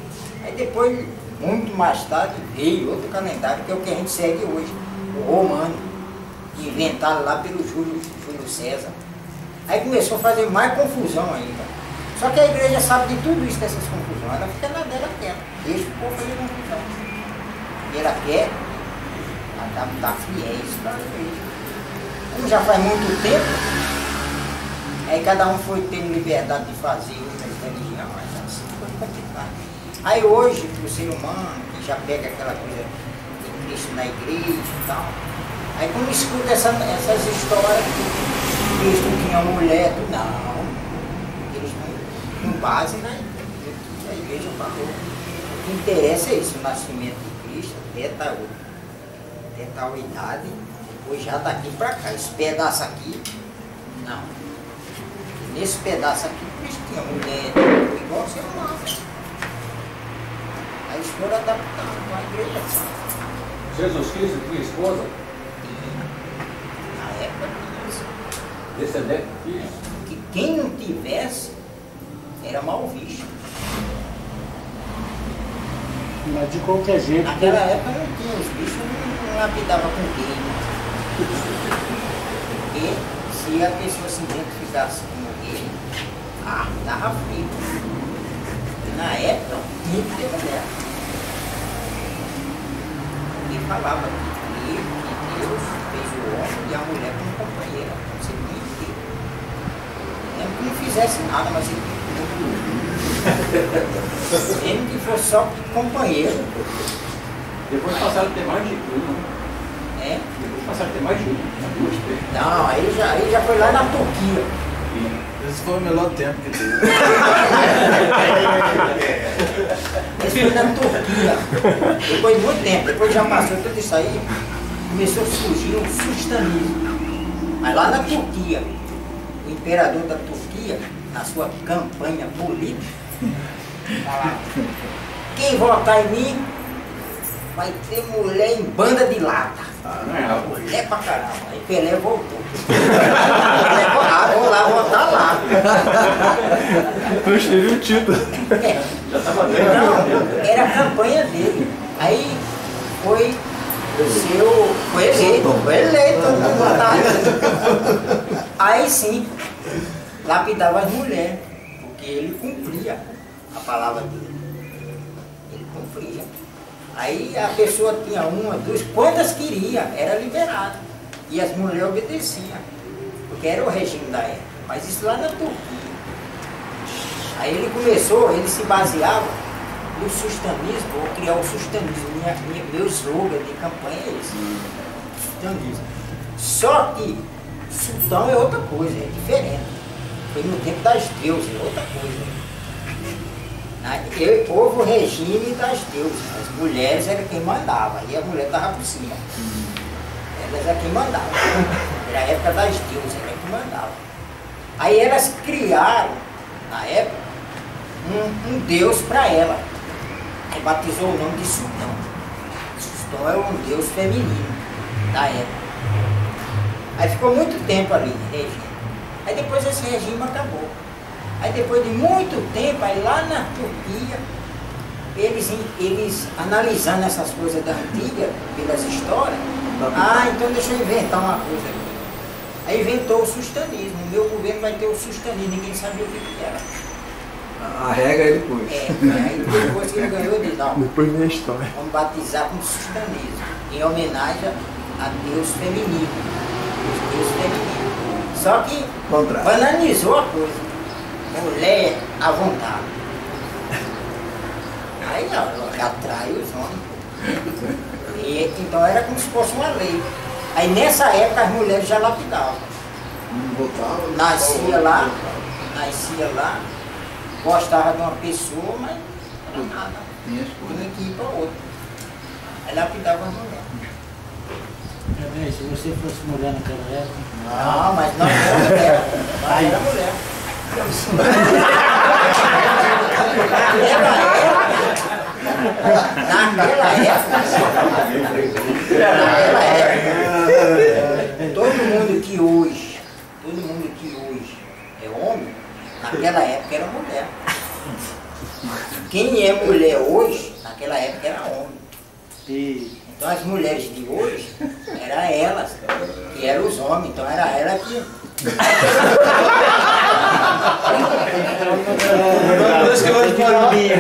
Aí depois, muito mais tarde, veio outro calendário, que é o que a gente segue hoje, o romano, inventado lá pelo Júlio, Júlio César. Aí começou a fazer mais confusão ainda. Só que a igreja sabe de tudo isso, dessas confusões, ela fica na dela quieta, deixa o povo fazer confusão. E ela quer adaptar fiéis para a igreja. Como já faz muito tempo, aí cada um foi tendo liberdade de fazer outras religiões, mas assim foi complicado. Aí hoje, para o ser humano, que já pega aquela coisa de Cristo na igreja e tal, aí quando escuta essa, essas histórias que Cristo tinha mulher, tu, não, eles não, não basem na igreja, a igreja falou. O que interessa é isso, o nascimento de Cristo, até tal, até tal idade, depois já daqui para cá, esse pedaço aqui, não. Nesse pedaço aqui, Cristo tinha mulher, igual ser humano. Aí eles foram adaptando com a igreja. Jesus Cristo tinha esposa? Na época tinha isso. Descendente de filhos? Que quem não tivesse, era mal visto. Mas de qualquer jeito. Naquela época não tinha, os bichos não, não lapidavam com gay. Porque se a pessoa se identificasse como gay, ah, dava frio. E na época, tinha que ter mulher. E falava que ele, que Deus fez o homem e a mulher como companheira. Você tinha que ter. Mesmo que não fizesse nada, mas ele tinha que ter. Mesmo que fosse só companheiro. Depois passaram a ter mais de um. É? Depois passaram a ter mais de um. Não, aí já, aí já foi lá na Turquia. Esse foi o melhor tempo que teve. Esse foi na Turquia. Depois de muito tempo, depois já passou tudo isso aí, começou a surgir um sultanismo. Mas lá na Turquia, o imperador da Turquia, na sua campanha política, falava, quem votar em mim vai ter mulher em banda de lata. Ah, não é Mulher pra caramba. Aí Pelé voltou. Pelé falou, ah, vou lá votar lá. Transferiu o título. É. Não, era a campanha dele. Aí foi o seu. Foi eleito, foi eleito, todo mundo votava. Aí sim, lapidava as mulheres, porque ele cumpria a palavra dele. Ele cumpria. Aí a pessoa tinha uma, duas, quantas queria, era liberado. E as mulheres obedeciam, porque era o regime da época. Mas isso lá na Turquia. Aí ele começou, ele se baseava no sustanismo, vou criar o sustanismo. Minha, minha, meu slogan de campanha é esse. Sustanismo. Só que sultão é outra coisa, é diferente. Foi no tempo das deusas, é outra coisa. Houve o regime das deusas, as mulheres eram quem mandava, e a mulher estava por cima. Elas eram quem mandava. Era a época das deusas, era quem mandava. Aí elas criaram, na época, um, um deus para ela. Aí batizou o nome de Sultão. Sultão é um deus feminino da época. Aí ficou muito tempo ali, regime. Aí depois esse regime acabou. Aí depois de muito tempo, aí lá na Turquia, eles, eles analisando essas coisas da antiga, pelas histórias, ah, então deixa eu inventar uma coisa aqui. Aí inventou o sustanismo, o meu governo vai ter o sustanismo, ninguém sabia o que que era. A regra ele pôs. É, aí depois que ele ganhou, ele disse, não, Depois vem a história. vamos batizar com sustanismo, em homenagem a Deus feminino, Deus feminino. Só que Contrário. banalizou a coisa. Mulher à vontade. Aí não, atrai os homens. E, então era como se fosse uma lei. Aí nessa época as mulheres já lapidavam. Não votava. não Nascia falava, lá, não nascia lá, gostava de uma pessoa, mas não era nada. Minhas Tinha que ir para outra. Aí lapidava as mulheres. Também, se você fosse mulher naquela época. Não, mas não era mulher. Mas era mulher. Naquela época, naquela época, todo mundo que hoje, todo mundo que hoje é homem, naquela época era mulher. quem é mulher hoje, naquela época era homem. E Então as mulheres de hoje, eram elas, que eram os homens, então era ela que... Por isso que hoje pode vir.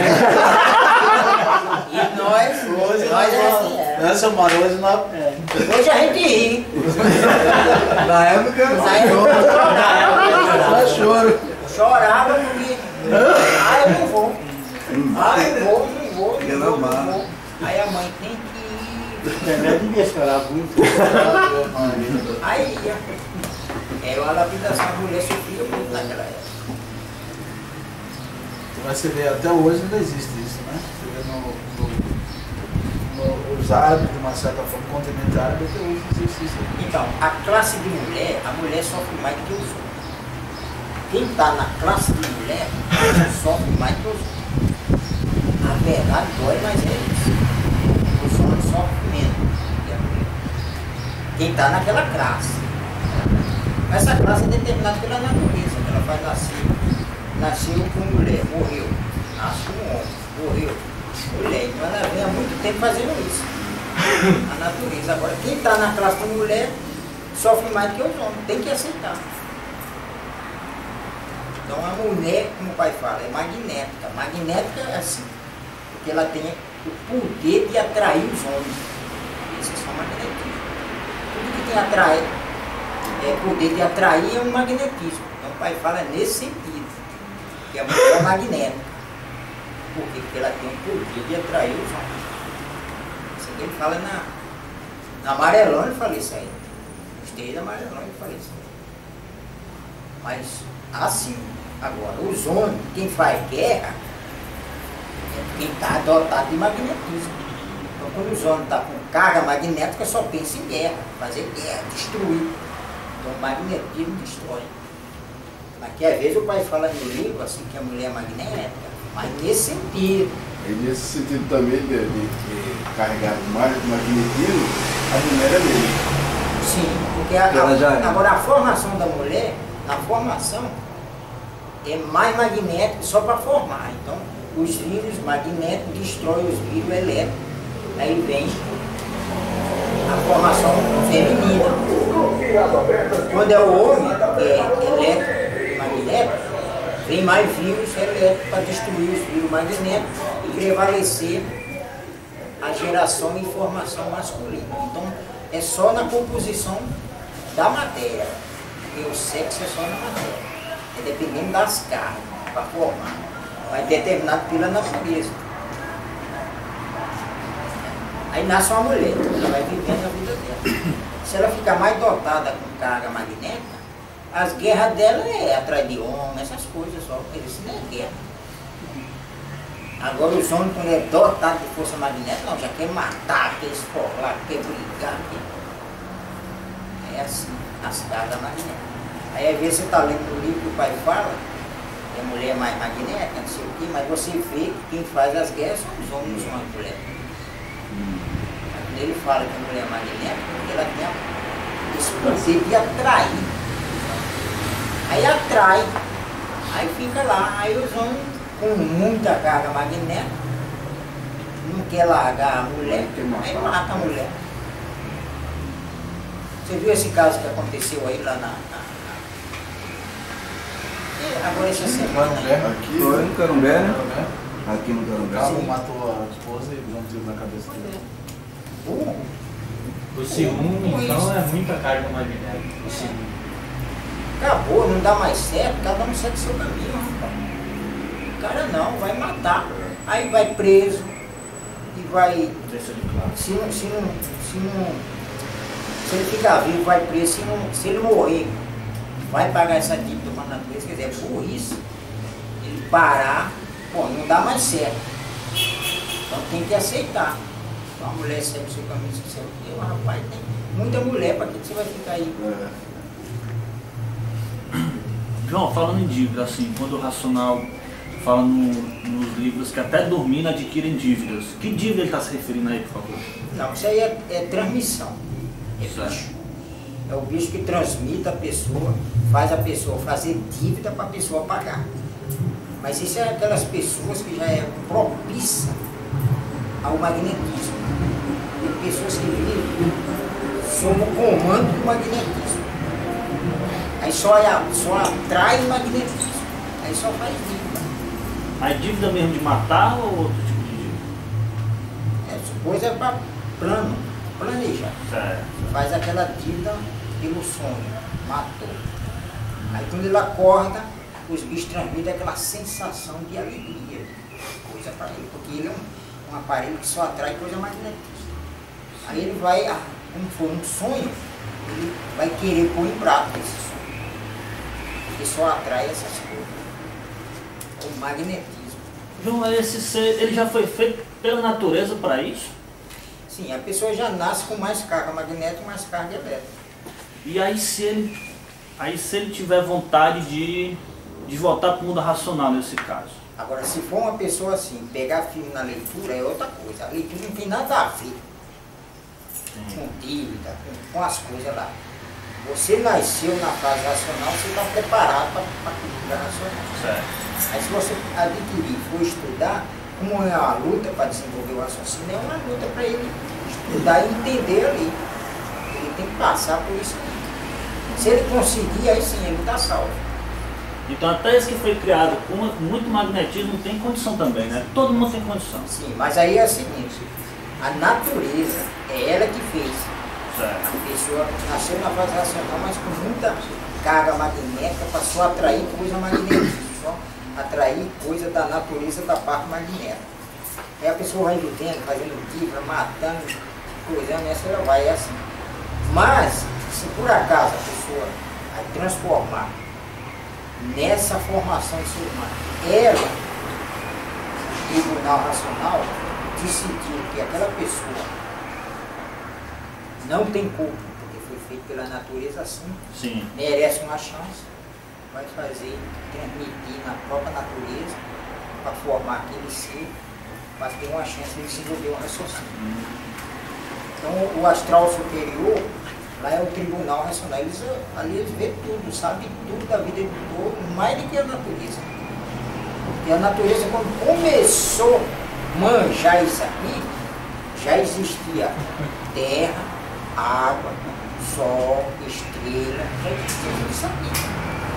E nós, Hoje nós é nós assim, é. Essa mano, hoje não. Hoje a gente ri. Na época. Na época, Não é choro. chorava porque... Ah, eu não vou. Ah, eu vou, não vou, não vou, não vou. Aí a mãe tem que ir. eu devia chorar muito. Aí ia. É, a lapidação, a mulher sofria muito naquela época. Mas você vê, até hoje ainda existe isso, né? Você vê no, no, no, os árabes, de uma certa forma, o continente árabe, até hoje existe isso. Então, a classe de mulher, a mulher sofre mais do que os homens. Quem está na classe de mulher sofre mais do que os homens. A verdade dói, mas é isso. Os homens sofrem menos que a mulher. Quem está naquela classe. Essa classe é determinada pela natureza, que ela faz nascer. Nasceu com mulher, morreu. Nasce com homem, morreu. Mulher. Então ela vem há muito tempo fazendo isso. A natureza. Agora, quem está na classe de mulher sofre mais do que os homens. Tem que aceitar. Então a mulher, como o pai fala, é magnética. Magnética é assim. Porque ela tem o poder de atrair os homens. Esses são magnetismos. Tudo que tem atrai, é poder de atrair é um magnetismo. Então o pai fala nesse sentido. Que a mulher é magnética. Por quê? Porque ela tem o poder de atrair os homens. Isso aqui ele fala na, na Amarelão, ele fala isso aí. Gostei da Amarelão, ele fala isso aí. Mas assim, agora, os homens, quem faz guerra, é quem está dotado de magnetismo. Então quando os homens estão com carga magnética, só pensa em guerra, fazer guerra, destruir. Então o magnetismo destrói. Aqui às vezes o pai fala no livro assim que a mulher é magnética, mas nesse sentido. E nesse sentido também de, de, de carregar mais magnetismo, a mulher é mesmo. Sim, porque a, Ela já é. a, agora a formação da mulher, na formação, é mais magnético só para formar. Então os vírus magnéticos destroem os vírus elétricos. Aí vem a formação feminina. Quando é o homem, é elétrico, magnético, vem mais vírus elétricos para destruir os vírus magnéticos e prevalecer a geração e formação masculina. Então, é só na composição da matéria, porque o sexo é só na matéria. É dependendo das cargas para formar, mas determinado pela natureza. Aí nasce uma mulher, ela vai vivendo a vida dela. Se ela ficar mais dotada com carga magnética, as guerras dela é atrás de homem, essas coisas só, porque isso não é guerra. Agora os homens, quando é dotado de força magnética, não, já quer matar, quer esfolar, quer brigar. Quer... É assim, as cargas magnéticas. Aí às vezes você está lendo no livro que o pai fala, que a mulher é mais magnética, não sei o quê, mas você vê que quem faz as guerras são os homens, não são as mulheres. Quando ele fala que a mulher é magnética, porque ela tem esse poder de atrair. Aí atrai, aí fica lá, aí os homens com muita carga magnética, não quer largar a mulher, aí mata a mulher. Você viu esse caso que aconteceu aí lá na... na, na... E agora essa semana... Aqui, Foi no Carumbé, né? Né? Aqui no O Carumbé. cabo matou a esposa e deu um tiro na cabeça dele. Uh, O ciúme, então, é muita carga magnética. O ciúme. acabou, não dá mais certo, cada um segue seu caminho, rapaz. O cara não, vai matar. Aí vai preso e vai... Se não, se não, se não, se ele ficar vivo, vai preso. Se, não, se ele morrer, vai pagar essa dívida com a natureza. Quer dizer, por isso, ele parar, pô, não dá mais certo. Então tem que aceitar. Então a mulher segue o seu caminho, se você eu, rapaz, tem muita mulher, para que você vai ficar aí? É. João, falando em dívida, assim, quando o Racional fala no, nos livros que até dormindo adquirem dívidas, que dívida ele está se referindo aí, por favor? Não, isso aí é, é transmissão. É Certo. bicho. É o bicho que transmite a pessoa, faz a pessoa fazer dívida para a pessoa pagar. Mas isso é aquelas pessoas que já é propícia ao magnetismo. Tem pessoas que vivem sob o comando do magnetismo. Aí só, é, só atrai magnetismo. Aí só faz dívida. Mas dívida mesmo de matar ou outro tipo de dívida? Essa coisa é para plano, planejar. Certo. Faz aquela dívida pelo sonho, matou. Aí quando ele acorda, os bichos transmitem aquela sensação de alegria, coisa para ele, porque ele é um, um aparelho que só atrai coisa magnética. Aí ele vai, ah, como for um sonho, ele vai querer pôr em prática esse sonho, porque só atrai essas coisas. O magnetismo. João, esse ser, ele já foi feito pela natureza para isso? Sim, a pessoa já nasce com mais carga magnética e mais carga elétrica. E aí se ele, aí se ele tiver vontade de, de voltar para o mundo racional nesse caso? Agora, se for uma pessoa assim, pegar firme na leitura é outra coisa. A leitura não tem nada a ver Sim. com dívida, com, com as coisas lá. Você nasceu na fase racional, você está preparado para a cultura racional. Certo. Aí se você adquirir, for estudar, como é uma luta para desenvolver o raciocínio, é uma luta para ele estudar e entender ali. Ele tem que passar por isso. Se ele conseguir, aí sim, ele está salvo. Então até esse que foi criado com muito magnetismo tem condição também, né? Todo mundo tem condição. Sim, mas aí é o seguinte, a natureza é ela que fez. Certo. A pessoa nasceu na fase racional, mas com muita carga magnética, passou a atrair coisa magnética, só atrair coisa da natureza da parte magnética. Aí a pessoa vai vivendo, fazendo dívida, matando, coisando, essa ela vai assim. Mas, se por acaso a pessoa vai transformar nessa formação de ser humano, ela, o tribunal racional, decidiu que aquela pessoa não tem culpa, porque foi feito pela natureza assim, Sim. merece uma chance, vai fazer, transmitir na própria natureza, para formar aquele ser, para ter uma chance de desenvolver um raciocínio. Então o astral superior, lá é o tribunal racional, eles, ali eles vê tudo, sabem tudo da vida do todo, mais do que a natureza. Porque a natureza, quando começou a manjar isso aqui, já existia terra, água, sol, estrela, já existia tudo isso aqui.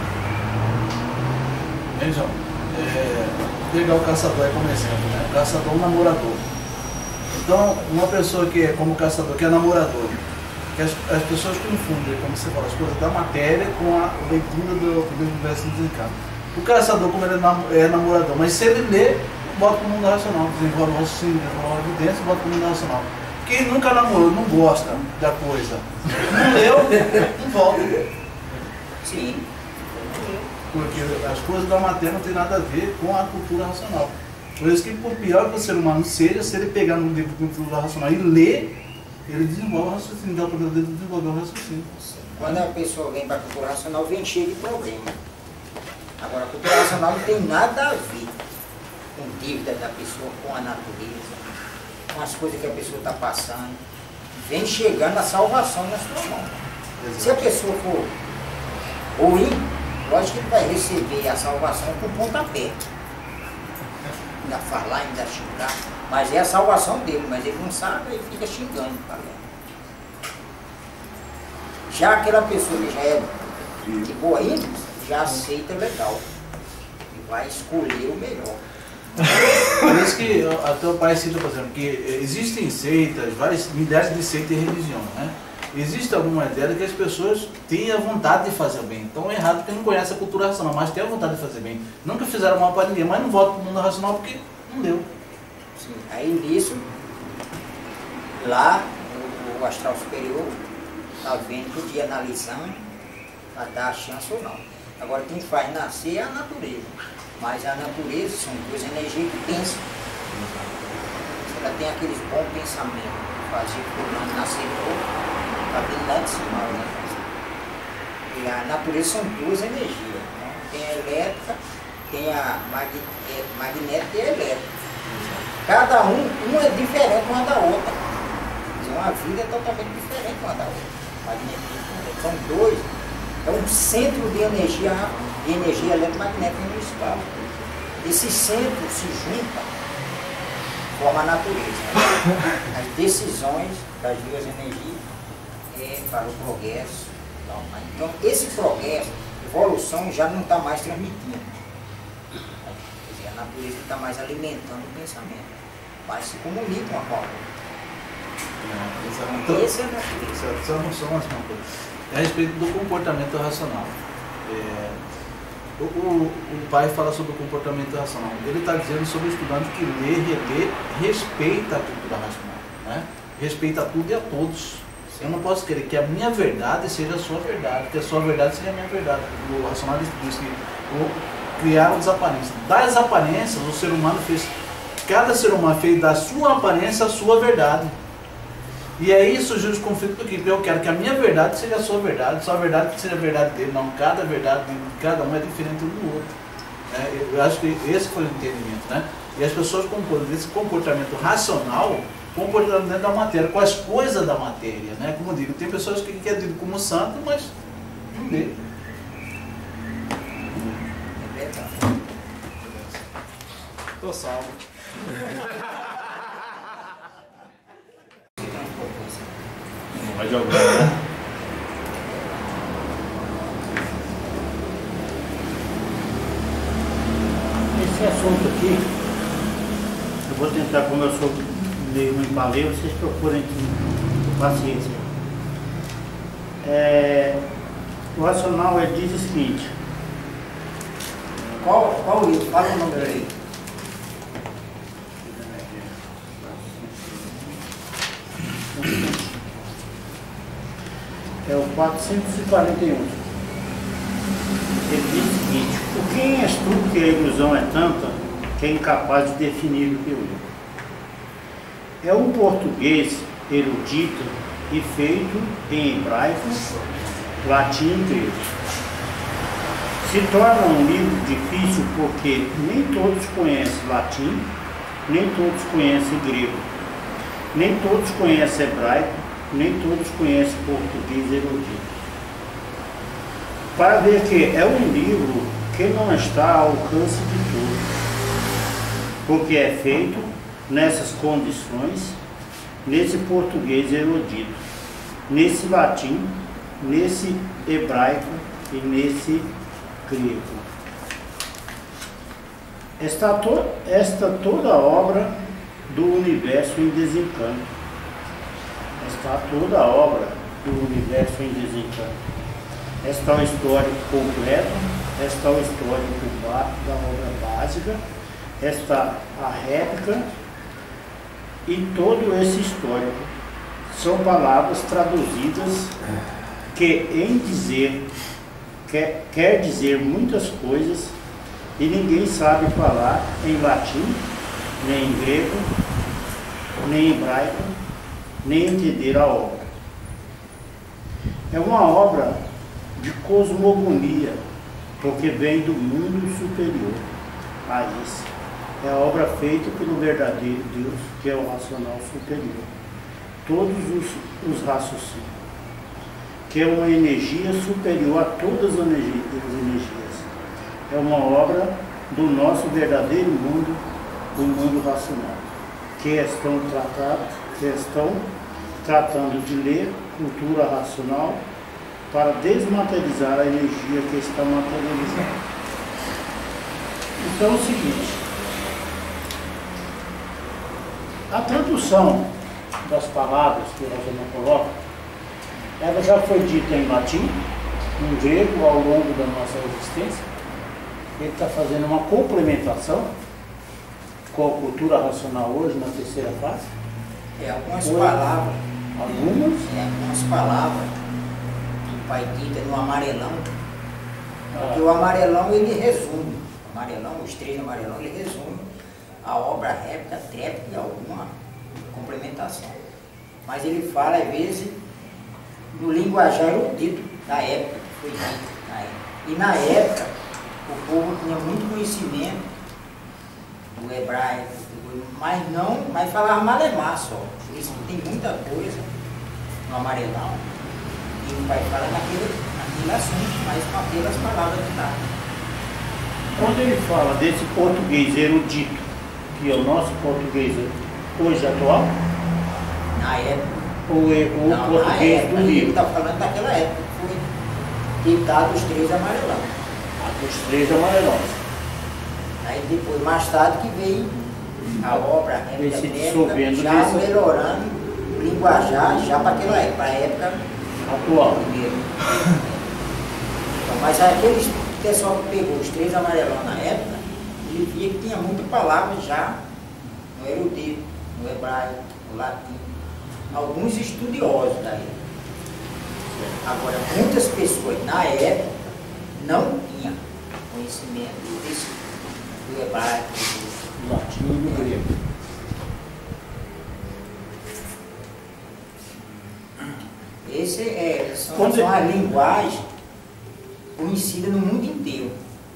Hein, João? É, pegar o caçador aí como exemplo, né? O caçador é um namorador. Então, uma pessoa que é como caçador, que é namorador, que as, as pessoas confundem, como você fala, as coisas da matéria com a leitura do universo do desencarno. O caçador, como ele é, nam é namorador, mas se ele lê, bota para o mundo racional, desenvolve o raciocínio, desenvolve a evidência, bota para o mundo racional. Quem nunca namorou, não gosta da coisa, não leu, não volta. Sim. Porque as coisas da matéria não tem nada a ver com a cultura racional. Por isso que, por pior que o ser humano seja, se ele pegar no livro de cultura racional e ler, ele desenvolve o raciocínio, dá o poder dele desenvolver o raciocínio. Quando a pessoa vem para a cultura racional, vem cheio de problema. Agora, a cultura racional não tem nada a ver com dívida da pessoa, com a natureza, com as coisas que a pessoa está passando. Vem chegando a salvação na sua mão. Exato. Se a pessoa for ruim, lógico que ele vai receber a salvação com pontapé. Ainda falar, ainda xingar, mas é a salvação dele, mas ele não sabe e fica xingando. Já aquela pessoa que já é de boa índole, já aceita legal e vai escolher o melhor. Por isso que até o pai cita, por exemplo, que existem seitas, várias milhares de seitas e religião, né? Existe alguma ideia que as pessoas têm a vontade de fazer o bem. Então é errado porque não conhece a cultura racional, mas tem a vontade de fazer bem. Nunca fizeram mal para ninguém, mas não voltam para o mundo racional porque não deu. Sim. Aí nisso, lá o, o astral superior está vendo todo dia analisando para dar a chance ou não. Agora quem faz nascer é a natureza. Mas a natureza são duas energias que pensam. Se ela tem aqueles bons pensamentos, fazer fulano nascer novo, está vindo lá de cima, né? E a natureza são duas energias, né? Tem a elétrica, tem a mag magnética e a elétrica. Cada um, um é diferente uma da outra. Uma vida é totalmente diferente uma da outra. Magnetismo, são dois. É um centro de energia, de energia eletromagnética no espaço. Esses centros se juntam, formam a natureza. As decisões das duas energias é para o progresso. Então, esse progresso, evolução, já não está mais transmitindo. Quer dizer, a natureza está mais alimentando o pensamento, mas se comunica uma com a outra. Então, Esse é a natureza. só, só mais uma coisa. É a respeito do comportamento racional. É, o, o, o pai fala sobre o comportamento racional. Ele está dizendo sobre o estudante que lê, relê, respeita a cultura racional. Né? Respeita tudo e a todos. Eu não posso querer que a minha verdade seja a sua verdade, que a sua verdade seja a minha verdade. O racional diz que criaram as aparências. Das aparências, o ser humano fez, cada ser humano fez da sua aparência a sua verdade. E aí surgiu os conflitos do que eu quero que a minha verdade seja a sua verdade, sua verdade que seja a verdade dele. Não, cada verdade de cada um é diferente um do outro. É, eu acho que esse foi o entendimento, né? E as pessoas concordam desse comportamento racional, comportamento dentro da matéria, com as coisas da matéria, né? Como eu digo, tem pessoas que querem dizer como santo, mas não dê. É verdade. Tô salvo. Não vai jogar, né? Esse assunto aqui, eu vou tentar, como eu sou meio em baleio, vocês procurem com paciência. É, o racional é, diz o seguinte. Qual, qual o livro? Fala o nome dele. É o quatrocentos e quarenta e um. Ele diz o seguinte: o quem és tu que a ilusão é tanta que é incapaz de definir o que eu digo? É um português erudito e feito em hebraico, latim e grego. Se torna um livro difícil porque nem todos conhecem latim, nem todos conhecem grego, nem todos conhecem hebraico, nem todos conhecem português erudito. Para ver que é um livro que não está ao alcance de todos, porque é feito nessas condições, nesse português erudito, nesse latim, nesse hebraico e nesse grego. Esta, to esta toda obra do universo em desencanto. Está toda a obra do universo em desencanto. Esta é o histórico completo, esta é o histórico da obra básica, esta a réplica e todo esse histórico são palavras traduzidas que em dizer quer, quer dizer muitas coisas e ninguém sabe falar em latim, nem em grego, nem em hebraico, nem entender a obra. É uma obra de cosmogonia, porque vem do mundo superior a esse. É a obra feita pelo verdadeiro Deus, que é o racional superior. Todos os, os raciocínios, que é uma energia superior a todas as energias. É uma obra do nosso verdadeiro mundo, o mundo racional, que estão tratados que estão tratando de ler cultura racional para desmaterializar a energia que está materializada. Então é o seguinte, a tradução das palavras que o racional coloca, ela já foi dita em latim, em grego, ao longo da nossa existência. Ele está fazendo uma complementação com a cultura racional hoje, na terceira fase. É, algumas Hoje, palavras. Algumas? É, algumas palavras que o pai dita no amarelão. Porque o amarelão ele resume. O amarelão, os três amarelão, ele resume a obra réplica, tréplica e alguma complementação. Mas ele fala, às vezes, do linguajar erudito da época que foi dito. Na época. E na época, o povo tinha muito conhecimento do hebraico, mas não, mas falava malemar só. Por isso que tem muita coisa no amarelão e o pai fala naquele, naquele assunto, mas com aquelas palavras que tá. Quando ele fala desse português erudito, que é o nosso português hoje atual, Na época. ou é o Não, português na época, do ele livro? está falando daquela época, que foi ditado os três amarelão. Ah, dos três amarelões. Aí depois, mais tarde, que veio a obra Veio se réplica, dissolvendo já nesse- melhorando o linguajar, já para aquela época, para a época Atual. primeiro. Então, mas aqueles pessoal que pegou os três amarelão na época, ele via que tinha muita palavra já no erudito, no hebraico, no latim. Alguns estudiosos da época. Agora, muitas pessoas na época não tinham conhecimento desse, do hebraico, do Latim e do grego. Esse é, são, Quando são ele- as linguagens conhecidas no mundo inteiro.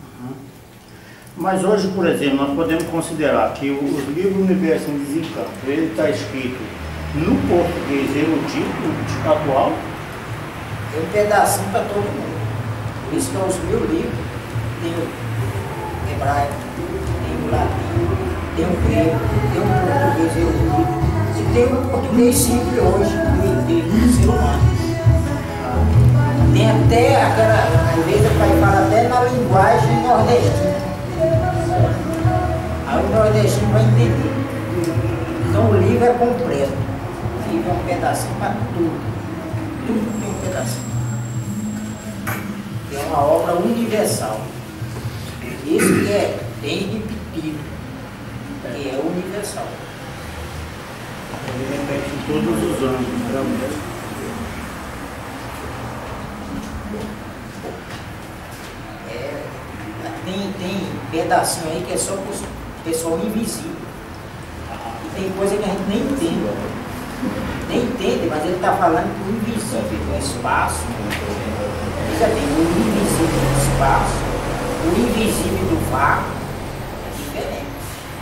Mas hoje, por exemplo, nós podemos considerar que o- os livros Universo em Desencanto, ele está escrito no português erudito atual, Tem um pedacinho para todo mundo. Por isso que os meus livros tem o hebraico, tem o latim, tem o grego, tem o português erudito e tem o português simples hoje, do inteiro do ser humano. Tem até aquela, às vezes o pai fala até na linguagem nordestina. Aí o nordestino vai entender. Então o livro é completo. O livro é um pedacinho para tudo. Tudo tem um pedacinho. É uma obra universal. Isso que é bem repetido. Que é universal. ele repete todos os anos, geralmente. É, tem, tem pedacinho aí que é só para o pessoal invisível. E tem coisa que a gente nem entende. Nem entende, mas ele está falando do invisível do espaço. Já tem o invisível do espaço, o invisível do vácuo. É diferente.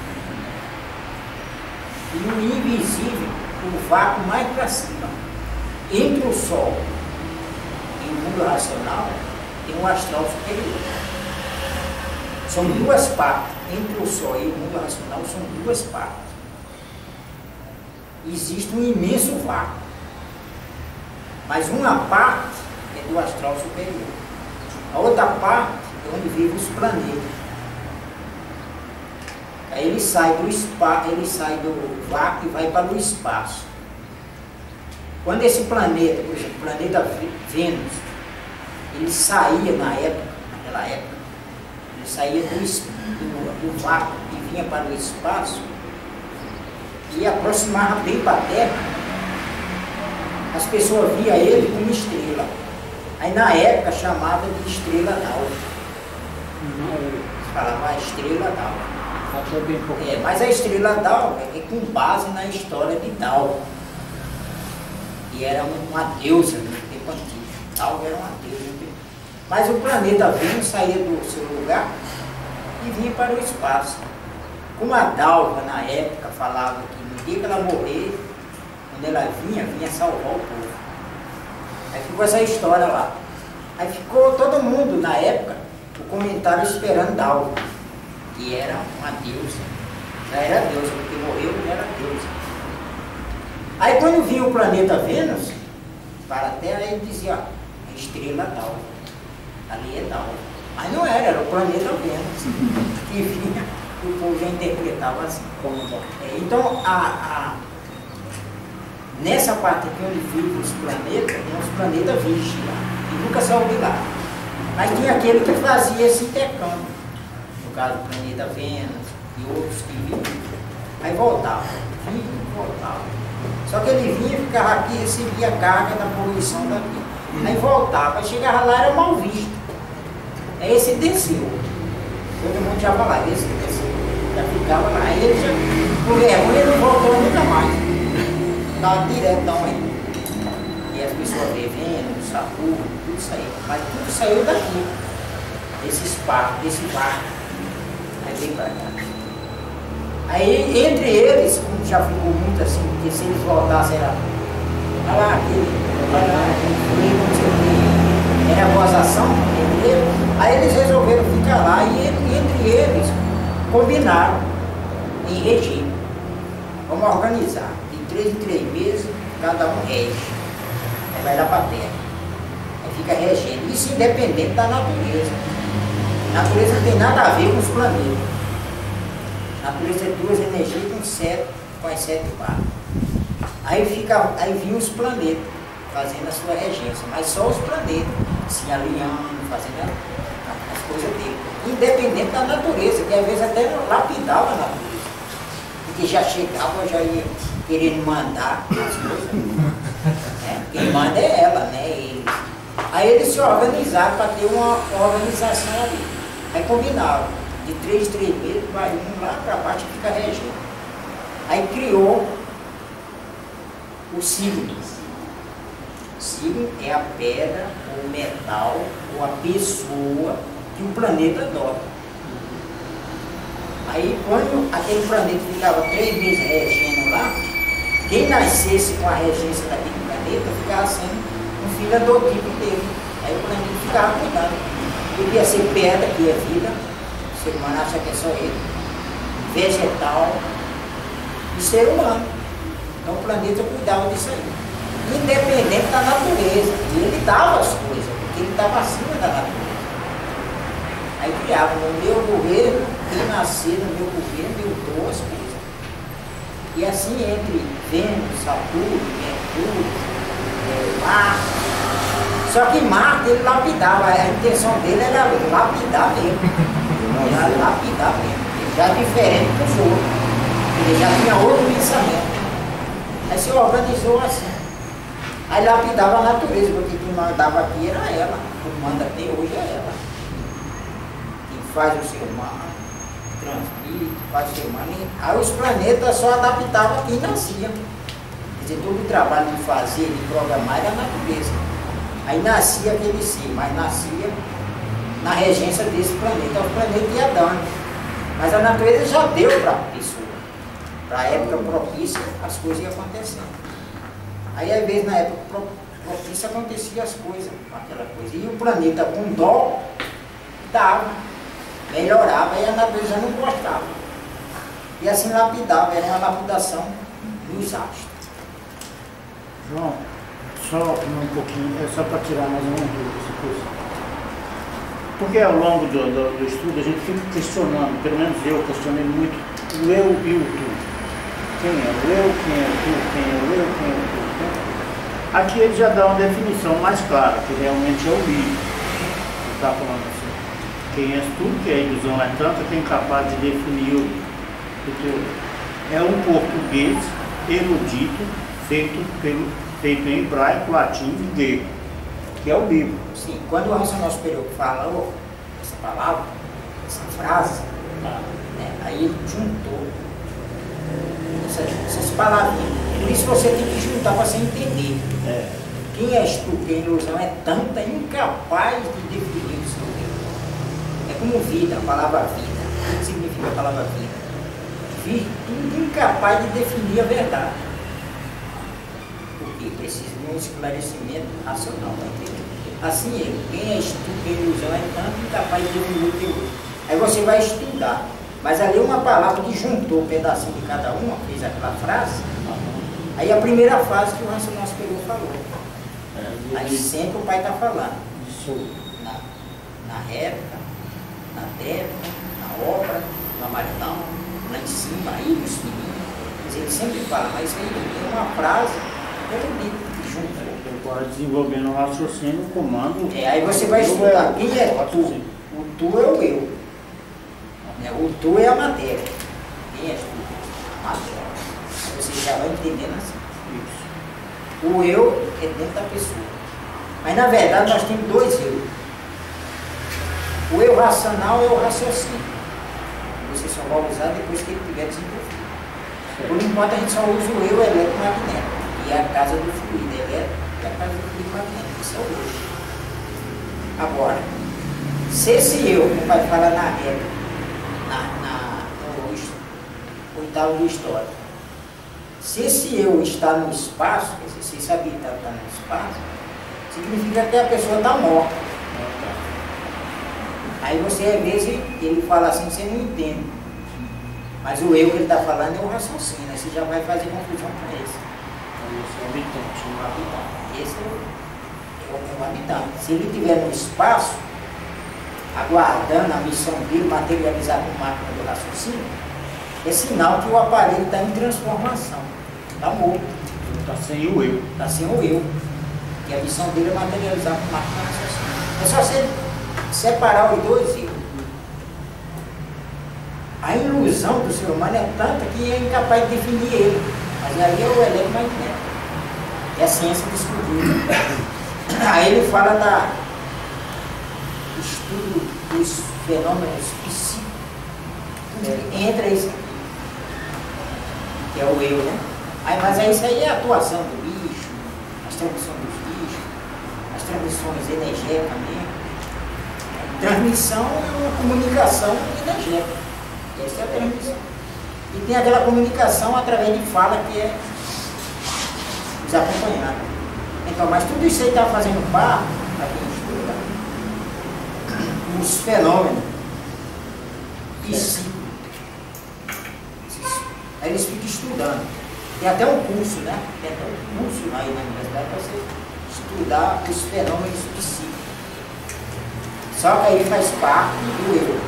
E o invisível, o vácuo mais para cima. Entre o Sol e o mundo racional, tem o astral superior. São duas partes. Entre o Sol e o mundo racional são duas partes. Existe um imenso vácuo. Mas uma parte é do astral superior. A outra parte é onde vivem os planetas. Aí ele sai do espaço, ele sai do vácuo e vai para o espaço. Quando esse planeta, por exemplo, o planeta Vênus, ele saía na época, naquela época, ele saía do, do, do vácuo e vinha para o espaço e aproximava bem para a Terra, as pessoas viam ele como estrela. Aí na época chamava de estrela d'alva. Falava a estrela d'alva. É, mas a estrela d'alva é com base na história de Dalva. E era uma deusa no tempo antigo. Dalva era uma deusa. Mas o planeta Vênus saía do seu lugar e vinha para o espaço. Como a Dalva na época falava que no dia que ela morrer, quando ela vinha, vinha salvar o povo. Aí ficou essa história lá. Aí ficou todo mundo na época, o comentário esperando Dalva, que era uma deusa. Já era deusa, porque morreu já era deusa. Aí quando vinha o planeta Vênus para a Terra, ele dizia, ó, a estrela Dalva. Ali é Dalva. Mas não era, era o planeta Vênus. Que vinha, o povo já interpretava assim. É, então, a, a, nessa parte aqui onde vivem os planetas, tem os planetas virgens lá. E nunca saiu de lá. Mas tinha aquele que fazia esse intercâmbio. No caso do planeta Vênus e outros que vinham. Aí voltava. Vinha e voltava. Só que ele vinha, ficava aqui e recebia a carga da poluição daqui. Aí voltava, chegava lá, era mal visto. Aí esse desceu. Todo mundo já falava, esse desceu. Já ficava lá. Aí ele já, por vergonha, ele não voltou nunca mais. Estava diretão aí. E as pessoas bebendo, sabu, tudo isso aí. Mas tudo saiu daqui. Desse espaço, desse barco. Aí veio pra cá. Aí, entre eles, como já ficou muito assim, porque se eles voltassem, era. Olha lá, aquele. Olha lá, aquele. Não sei o que. Era gozação entre eles. Aí eles resolveram ficar lá e entre entre eles, combinaram em regime. Vamos organizar. De três em três meses, cada um rege. Aí vai lá para a terra. Aí fica regendo. Isso independente da natureza. A natureza não tem nada a ver com os planetas. A natureza é duas energias com sete, com as sete barras. Aí, fica, aí vinham os planetas fazendo a sua regência, mas só os planetas se alinhando, fazendo a, as coisas dele. Independente da natureza, que às vezes até lapidava a natureza. Porque já chegava, já ia querendo mandar as coisas. Né? Quem manda é ela, né? Eles. Aí eles se organizaram para ter uma organização ali. Aí combinaram, de três em três meses, vai um lá para baixo e fica regendo. Aí criou o signo. O signo é a pedra, ou o metal, ou a pessoa que o planeta adota. Aí quando aquele planeta ficava três meses regendo lá, quem nascesse com a regência daquele planeta ficava sendo um filho adotivo dele. Aí o planeta ficava cuidando. Podia ser pedra, que é vida, o ser humano acha que é só ele, vegetal e ser humano. Então o planeta cuidava disso aí, independente da natureza. E ele dava as coisas, porque ele estava acima da natureza. Aí criava no meu governo, quem nascer no meu governo, eu dou as coisas. E assim entre Vênus, Saturno, Mercúrio, é, Marte. Só que Marte ele lapidava, a intenção dele era lapidar mesmo. Era lapidar mesmo. Ele já é diferente dos outros. Ele já tinha outro pensamento. Aí se organizou assim. Aí lapidava a natureza, porque quem mandava aqui era ela. Quem manda até hoje é ela. Quem faz o ser humano, transmite, faz o ser humano. Aí os planetas só adaptavam quem nascia. Quer dizer, todo o trabalho de fazer, de programar era a natureza. Aí nascia aquele ser, mas nascia na regência desse planeta. O planeta ia dando. Mas a natureza já deu para a pessoa. Para a época propícia, as coisas iam acontecendo. Aí, às vezes, na época propícia, aconteciam as coisas, aquela coisa. E o planeta, com dó, dava, melhorava, e a natureza não gostava. E assim lapidava, era uma lapidação dos astros. João, só um pouquinho, é só para tirar mais uma dúvida dessa coisa. Porque ao longo do, do, do estudo a gente fica questionando, pelo menos eu questionei muito, o eu e o tu. Quem é o eu, quem é o tu, quem é o eu, quem é o tu. Né? Aqui ele já dá uma definição mais clara, que realmente é o livro. Ele está falando assim, quem és tu, que a ilusão é tanta que é incapaz de definir o, o teu. É um português erudito, feito pelo feito em hebraico, latim e grego, que é o livro. Sim, quando o racional superior falou essa palavra, essa frase, Ah. né, aí ele juntou essas, essas palavrinhas. Por isso você tem que juntar para você entender. É. Quem és tu, que a ilusão é tanta, incapaz de definir o seu eu. É como vida, a palavra vida. O que significa a palavra vida? Virtude incapaz de definir a verdade. Porque precisa de um esclarecimento racional para entender. Assim ele, quem és tu, que a ilusão é tanto incapaz de definir o teu eu. Aí você vai estudar. Mas ali uma palavra que juntou um pedacinho de cada uma, fez aquela frase. Aí a primeira frase que o racional superior falou. Aí sempre o pai está falando. Na, na réplica, na técnica, na obra, na maridão, lá em cima, aí nos meninos. Ele sempre fala, mas aí tem uma frase erudita que juntou. Ele pode desenvolver no raciocínio o comando. É, aí você vai estudar quem é tu. O tu é o eu. O tu é a matéria. Quem é tu? Matéria. Aí você já vai entendendo assim. Isso. O eu é dentro da pessoa. Mas na verdade nós temos dois eu. O eu racional é o raciocínio. Você só vai usar depois que ele tiver desenvolvido. Por enquanto a gente só usa o eu eletromagnético, que é a casa do fluido elétrico e a casa do fluido magnético. Isso é o eu. Agora, se esse eu, como vai falar na regra, na, na, no oitavo do histórico, se esse eu está no espaço, quer dizer, se esse habitante está no espaço, significa que a pessoa está morta. Aí você, às vezes, ele fala assim, você não entende. Mas o eu que ele está falando é um raciocínio, aí você já vai fazer confusão com esse. Então, esse é o habitante. Um habitante. Esse é o, é o habitante. Se ele estiver no espaço, aguardando a missão dele materializar com máquina do raciocínio, é sinal que o aparelho está em transformação, está morto. Está sem o eu. Está sem o eu. E a missão dele é materializar com máquina do raciocínio. É só você separar os dois eu. A ilusão do ser humano é tanta que é incapaz de definir ele. Mas aí é o eletromagnético. É a ciência descobrida. Aí ele fala da estudo dos fenômenos psíquicos. Entra isso aqui, que é o eu, né? Aí, mas aí, isso aí é a atuação do bicho, as transmissões dos bichos, as transmissões energéticas mesmo. Transmissão é uma comunicação energética. Essa é a transmissão. E tem aquela comunicação através de fala que é desacompanhada. Então, mas tudo isso aí está fazendo parte, para quem estuda, os fenômenos psíquicos. Aí eles ficam estudando. Tem até um curso, né? Tem até um curso aí na universidade para você estudar os fenômenos psíquicos. Só que aí faz parte do eu.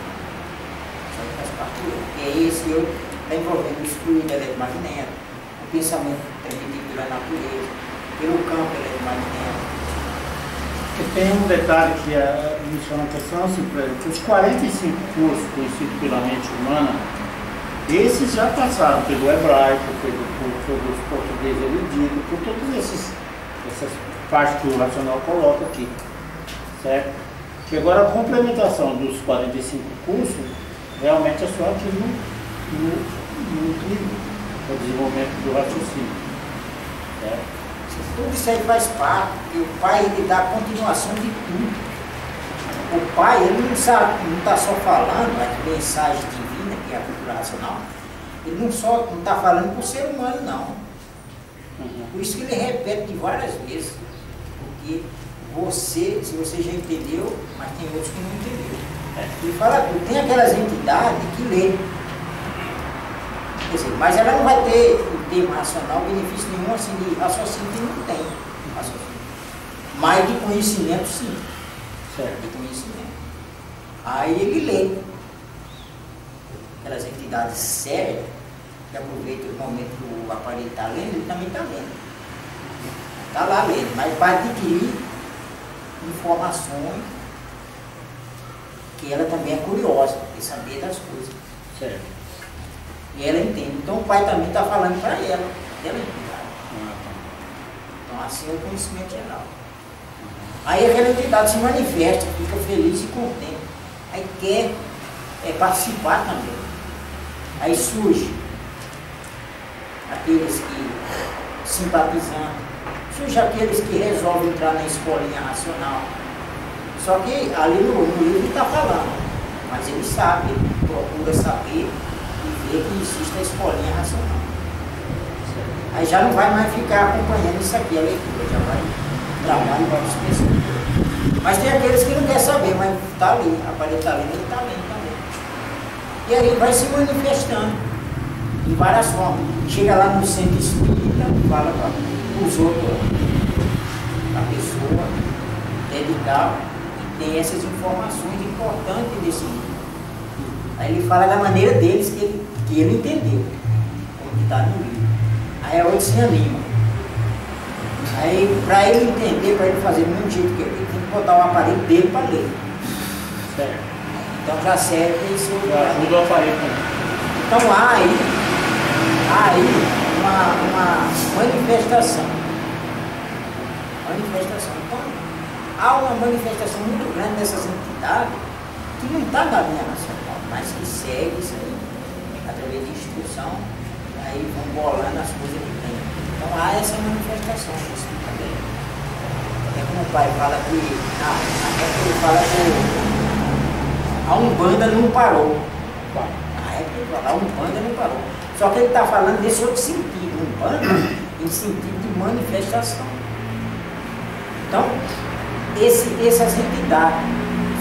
Só que faz parte do eu. E aí esse eu está envolvendo o fluido eletromagnético, o pensamento transmitido pela natureza, pelo campo eletromagnético. E tem um detalhe que a, me chama a atenção, assim, por exemplo, os quarenta e cinco cursos conhecidos pela mente humana, esses já passaram pelo hebraico, pelo, pelos português erudido, por todas esses, essas partes que o racional coloca aqui, certo? Que agora a complementação dos quarenta e cinco cursos realmente é só aqui no, no, no livro, o desenvolvimento do raciocínio, certo? Tudo isso aí faz parte, e o pai ele dá a continuação de tudo. O pai ele não está não tá só falando a mensagem divina, que é a cultura racional, ele não só não está falando com o ser humano, não. Por isso que ele repete várias vezes, porque você, se você já entendeu, mas tem outros que não entenderam. Ele fala tudo, tem aquelas entidades que lê. Quer dizer, mas ela não vai ter, em termo racional, benefício nenhum assim de raciocínio que não tem. Raciocínio. Mas de conhecimento, sim. Certo. De conhecimento. Aí ele lê. Aquelas entidades sérias, que aproveitam o momento que o aparelho está lendo, ele também está lendo. Está lá lendo, mas para adquirir informações que ela também é curiosa, para saber das coisas. Certo. E ela entende. Então o pai também está falando para ela, ela entende. Então assim é o conhecimento geral. Aí aquela entidade se manifesta, fica feliz e contente. Aí quer é, participar também. Aí surge aqueles que simpatizam, surge aqueles que resolvem entrar na escolinha racional. Só que ali no, no livro está falando, mas ele sabe, ele procura saber e ver que existe a escolinha racional. Aí já não vai mais ficar acompanhando isso aqui, a leitura, já vai trabalhar em vários pessoas. Mas tem aqueles que não querem saber, mas está ali, a parede está lendo, ele está lendo também. E aí vai se manifestando de várias formas. Chega lá no centro espírita, fala para os outros, a pessoa dedicada, e tem essas informações importantes desse livro. Aí ele fala da maneira deles que ele, que ele entendeu, como está no livro. Aí a outra se anima. Aí para ele entender, para ele fazer do mesmo jeito que ele, ele tem que botar o aparelho dele para ler. Certo. Então já serve isso. Já ajuda o aparelho também. Então há aí, há aí uma, uma manifestação. Manifestação. Então, há uma manifestação muito grande dessas entidades que não está na linha nacional, mas que segue isso aí, através de instrução, aí vão bolando as coisas que tem. Então há essa manifestação disso também. É como o pai fala que, na época ele fala que a Umbanda não parou. Na época ele fala, a Umbanda não parou. Só que ele está falando desse outro sentido, Umbanda, em sentido de manifestação. Então, esse, essas entidades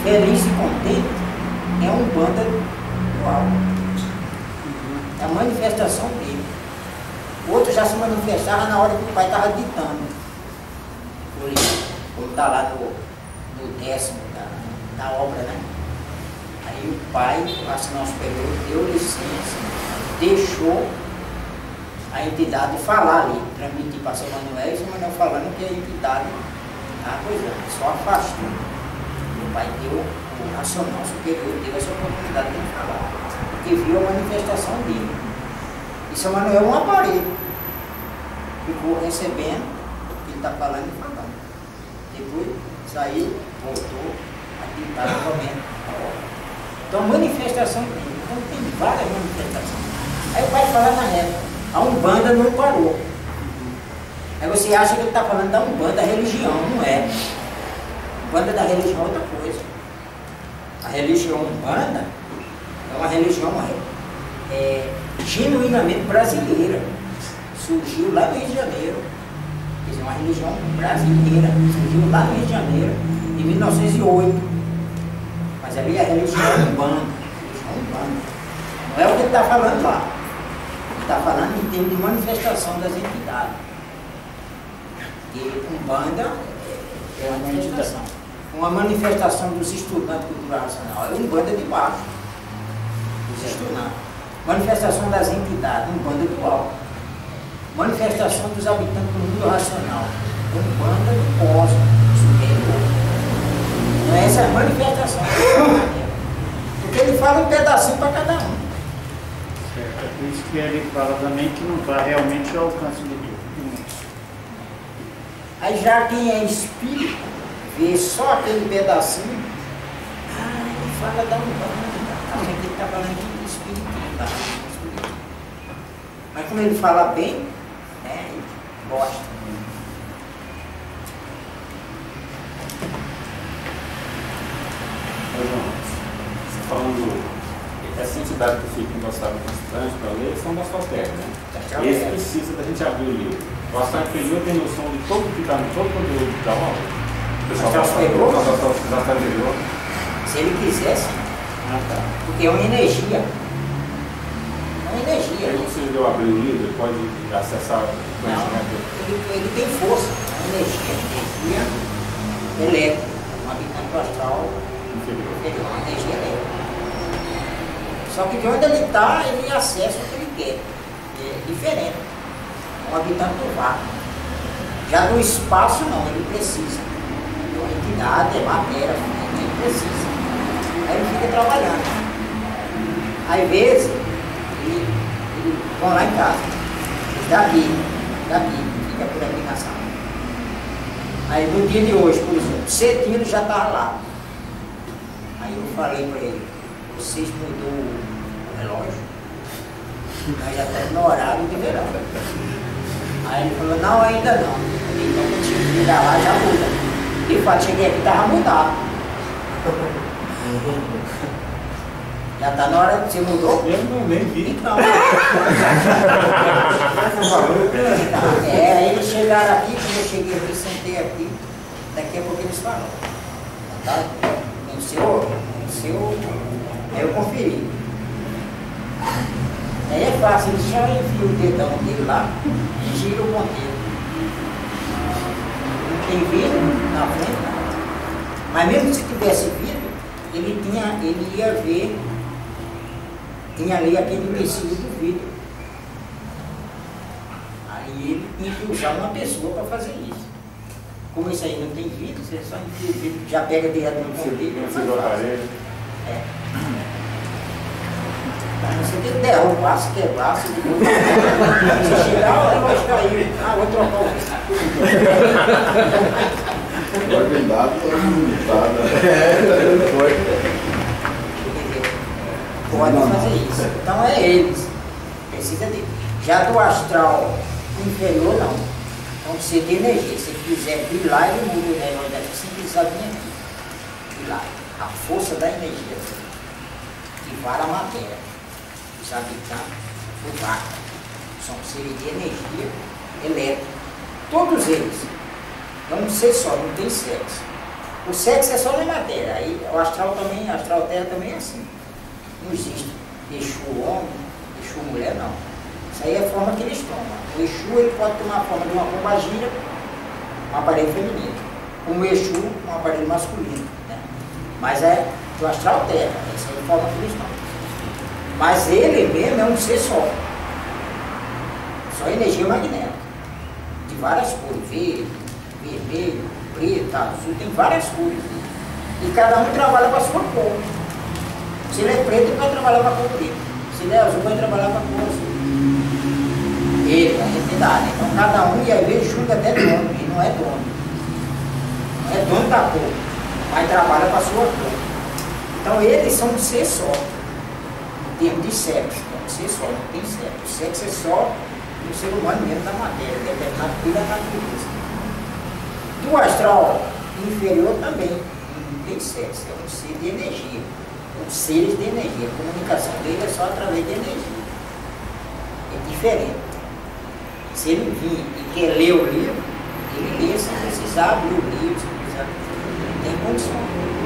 feliz e contente é um banda dual. É a manifestação dele. O outro já se manifestava na hora que o pai estava ditando. Por isso, quando está lá no, no décimo da, da obra, né? Aí o pai, o assinante superior, deu licença, deixou a entidade falar ali, transmitir para São Manuel, e São Manuel falando que a entidade estava coisando, só afastou. O pai deu, o racional superior deu essa oportunidade de falar, porque viu a manifestação dele. E São Manuel é um aparelho, ficou recebendo o que ele está falando e falando. Depois saiu, voltou a ditar novamente a obra. Então, manifestação dele. Então, tem várias manifestações. Aí o pai fala na época, a Umbanda não parou. Aí você acha que ele está falando da Umbanda, da religião, não é. Umbanda da religião é outra coisa. A religião Umbanda é uma religião é, genuinamente brasileira. Surgiu lá no Rio de Janeiro. Quer dizer, uma religião brasileira. Surgiu lá no Rio de Janeiro, em mil novecentos e oito. Mas ali é a religião Umbanda. Religião Umbanda. Não é o que ele está falando lá. Ele está falando em termos de manifestação das entidades. E Umbanda é uma manifestação. Uma manifestação dos estudantes cultural racional. É Umbanda de baixo. Dos estudantes. Manifestação das entidades. Umbanda do alto. Manifestação dos habitantes do mundo racional. Umbanda do cosmos. Superior. Não é essa a manifestação. Porque ele fala um pedacinho para cada um. Certo. É por isso que ele fala também que não vai realmente ao alcance de tudo. Aí já quem é espírito, vê só aquele pedacinho, ah, ele fala da Umbanda, a gente está falando de espírito. Mas como ele fala bem, né, ele gosta. Você falando, essa entidade que fica encostada constante para ler são das qualquer, né? Esse precisa da gente abrir o livro. O astral inferior tem noção de todo que está no todo o conteúdo da obra. O pessoal está falando. Se ele quisesse, ah, tá. Porque é uma energia. É uma energia. Aí você deu abrir o livro, ele pode acessar o conhecimento. Ele, ele tem força, é uma energia, energia elétrica, um habitante astral inferior, inferior, uma energia elétrica. Só que de onde ele está, ele acessa o que ele quer. É diferente. É um habitante do vácuo. Já do espaço não, ele precisa. É uma entidade, é matéria, ele precisa. Aí ele fica trabalhando. Às vezes, ele, ele vão lá em casa. Daqui, daqui, fica por aqui na sala. Aí no dia de hoje, por exemplo, cedinho ele já estava lá. Aí eu falei para ele, vocês mudou o relógio? Nós já estamos no horário de verão. Aí ele falou, não, ainda não. Então quando você chegar lá já muda. E quando cheguei aqui estava mudado. Já está na hora que você mudou? Eu não nem vi. Então. É, aí eles chegaram aqui, quando eu cheguei aqui, sentei aqui, daqui a pouco eles falaram. Tá? No seu, no seu, aí eu conferi. Aí é fácil, ele só enfia o dedão dele lá e gira o ponteiro. Não tem vidro na frente, não. Mas mesmo se tivesse vidro, ele, tinha, ele ia ver, tinha ali aquele tecido do vidro. Aí ele tinha que usar uma pessoa para fazer isso. Como isso aí não tem vidro, você só enfia o vidro, já pega direto no ponteiro. Não se aparelho. É. Você tem que derrubar, se quebrar, se derrubar. Se chegar, o relógio caiu. Ah, vou trocar o Organizado, organizado. Pode fazer isso. Então é eles. Precisa de. Já do astral inferior, não. Então você tem energia. Se quiser brilhar, ele muda o relógio daqui sem precisar vir aqui. Brilhar. A força da energia. Que vara a matéria. Os habitantes do vácuo são seres de energia elétrica. Todos eles. É um ser só, não tem sexo. O sexo é só na matéria, aí o astral também, a astral terra também é assim. Não existe Exu homem, Exu mulher, não. Isso aí é a forma que eles tomam. O Exu ele pode tomar a forma de uma pombagira, um aparelho feminino. Como o Exu, um aparelho masculino. Né? Mas é do astral terra, essa é a forma que eles tomam. Mas ele mesmo é um ser só. Só energia magnética. De várias cores, verde, vermelho, preto, azul, tem várias cores. E cada um trabalha com a sua cor. Se ele é preto, ele vai trabalhar com a cor preta. Se ele é azul, vai trabalhar com a cor azul. Ele, a entidade. Então cada um, e às vezes julga até dono, e não é dono. Não é dono da cor, mas trabalha com a sua cor. Então eles são um ser só. Em termos de sexo, é um ser só, não tem sexo. O sexo é só do ser humano mesmo da matéria, determinado pela natureza. Do astral inferior também não tem sexo, é um ser de energia. Os seres de energia. A comunicação dele é só através de energia. É diferente. Se ele vir e quer ler o livro, ele lê sem precisar abrir o livro, sem precisar. Não tem condição.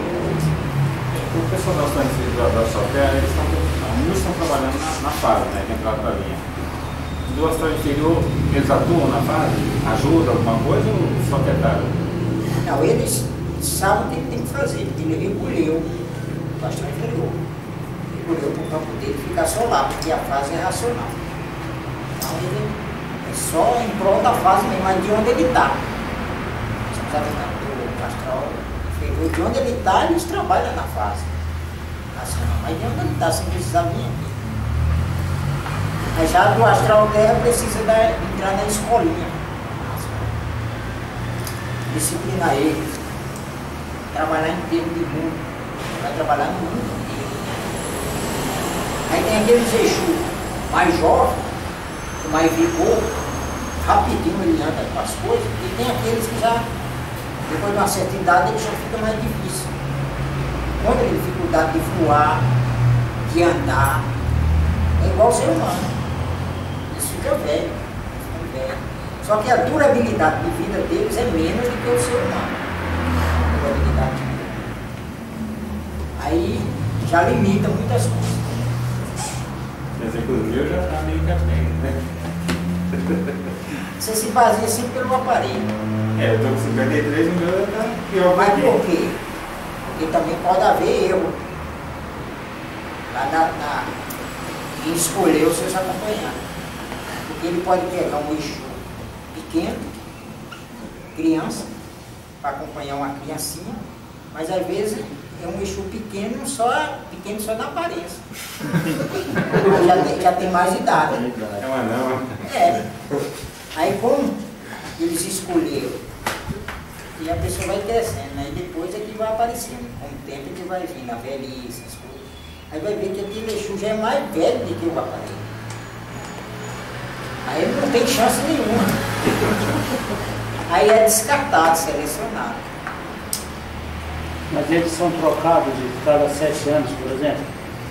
O pessoal da Astral da, da Astral Terra, eles estão, muitos estão trabalhando na, na fase, né? Que entraram para a linha. Do astral inferior, eles atuam na fase? Ajudam alguma coisa ou só tentaram? Não, eles sabem o que tem que fazer, porque ele recolheu o astral inferior. Recolheu para o campo dele ficar só lá, porque a fase é racional. Então ele é só em prol da fase mesmo, mas de onde ele está. Você precisa do astral inferior, de onde ele está, eles trabalham na fase racional. Mas de onde ele está, sem precisar vir aqui. Mas já do astral terra precisa da, entrar na escolinha. Disciplinar ele. Trabalhar em termos de mundo. Vai trabalhar no mundo inteiro. Aí tem aqueles Exu mais jovens, com mais vigor, rapidinho ele anda com as coisas, e tem aqueles que já, depois de uma certa idade, ele já fica mais difícil. Quando ele tem dificuldade de voar, de andar, é igual ao ser humano. Fica velho, fica velho. Só que a durabilidade de vida deles é menos do que o ser humano. A durabilidade de vida. Aí já limita muitas coisas. Mas inclusive eu já está meio capenga, né? Você se baseia sempre pelo aparelho. É, eu estou com cinquenta e três, o meu está pior. Mas por quê? Porque também pode haver erro lá na, na, em escolher os seus acompanhantes. Ele pode pegar um Exu pequeno, criança, para acompanhar uma criancinha, mas às vezes é um Exu pequeno só, pequeno só na aparência. já, tem, já tem mais idade. É uma não. É. Aí como eles escolheram, e a pessoa vai crescendo, aí depois é que vai aparecendo. Com o tempo ele vai vir na velhice, as coisas. Aí vai ver que aquele Exu já é mais velho do que o aparelho. Aí ele não tem chance nenhuma. Aí é descartado, selecionado. Mas eles são trocados de cada sete anos, por exemplo?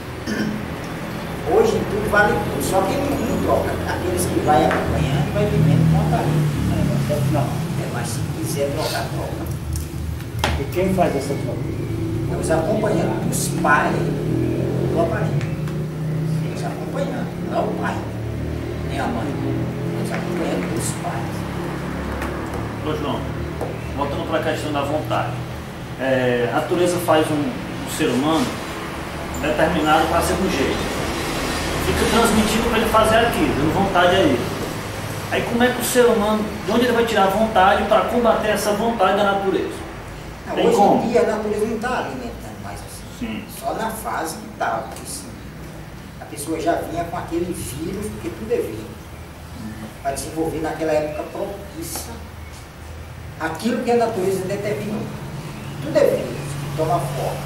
Hoje tudo vale tudo, só que não, não troca. Aqueles que vai acompanhando vai vivendo com aparelho. Não. É, mas se quiser trocar, troca. E quem faz essa troca? É os acompanhantes, os pais do aparelho. Os acompanhantes, não é o pai. Nem a mãe, mas acompanhando os pais. Ô João, voltando para a questão da vontade. É, a natureza faz um, um ser humano determinado para ser um jeito. Fica transmitindo para ele fazer aquilo, dando vontade a ele. Aí como é que o ser humano, de onde ele vai tirar a vontade para combater essa vontade da natureza? Não, Tem hoje como? em dia a natureza não está alimentando mais assim. Sim. Só na fase que estava. A pessoa já vinha com aquele vírus, porque tudo é vírus, para desenvolver naquela época propícia aquilo que a natureza determinou. Tudo é vírus, que toma forma.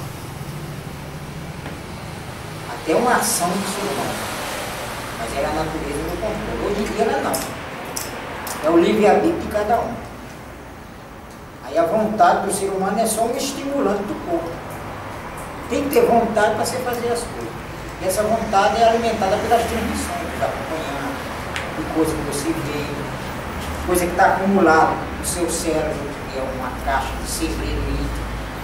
Até uma ação do ser humano. Mas era a natureza no controle. Hoje em dia ela não. É o livre-arbítrio de cada um. Aí a vontade do ser humano é só um estimulante do corpo. Tem que ter vontade para você fazer as coisas. E essa vontade é alimentada pelas transmissões, que está acompanhando, de coisa que você vê, coisa que está acumulada no seu cérebro, que é uma caixa de segredo íntimo.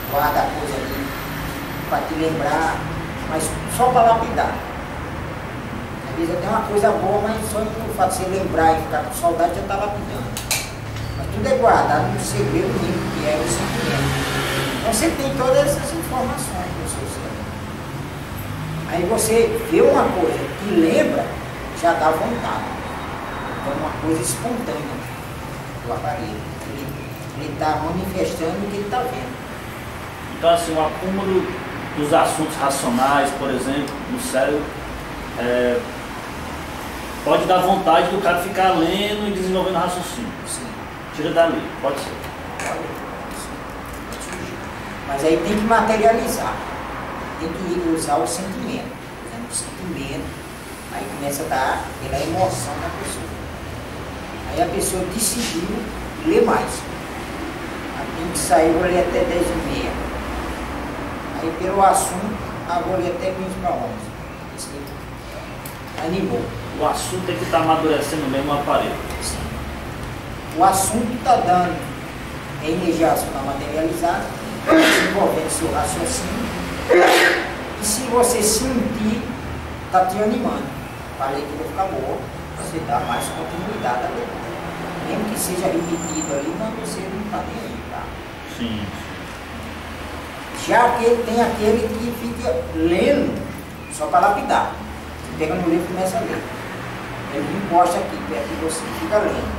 guarda a coisa ali para te lembrar, mas só para lapidar. Às vezes até uma coisa boa, mas só pelo fato de você lembrar e ficar com saudade já está lapidando. Mas tudo é guardado no segredo mesmo, que é o sentimento. Então você tem todas essas informações no seu cérebro. Aí você vê uma coisa que lembra, já dá vontade. Então é uma coisa espontânea do aparelho. Ele está manifestando o que ele está vendo. Então, assim, o acúmulo dos assuntos racionais, por exemplo, no cérebro, é, pode dar vontade do cara ficar lendo e desenvolvendo raciocínio. Sim. Tira dali, pode ser. Pode, sim. Mas aí tem que materializar. Tem que usar o sentimento. Usando o sentimento, aí começa a dar aquela emoção da pessoa. Aí a pessoa decidiu ler mais. Tem que sair, vou ler até dez e meia. Aí pelo assunto, ah, vou ler até vinte para onze. Isso aí animou. O assunto tem que estar amadurecendo mesmo o aparelho. Sim. O assunto está dando a energia racional materializada, desenvolvendo seu raciocínio. E se você sentir, está te animando. A leitura fica boa, você dá mais continuidade à leitura. Mesmo que seja repetido ali, mas você não está nem aí, tá? Sim. Já que tem aquele que fica lendo só para lapidar. Você pega no livro e começa a ler. Ele encosta aqui perto de você e fica lendo.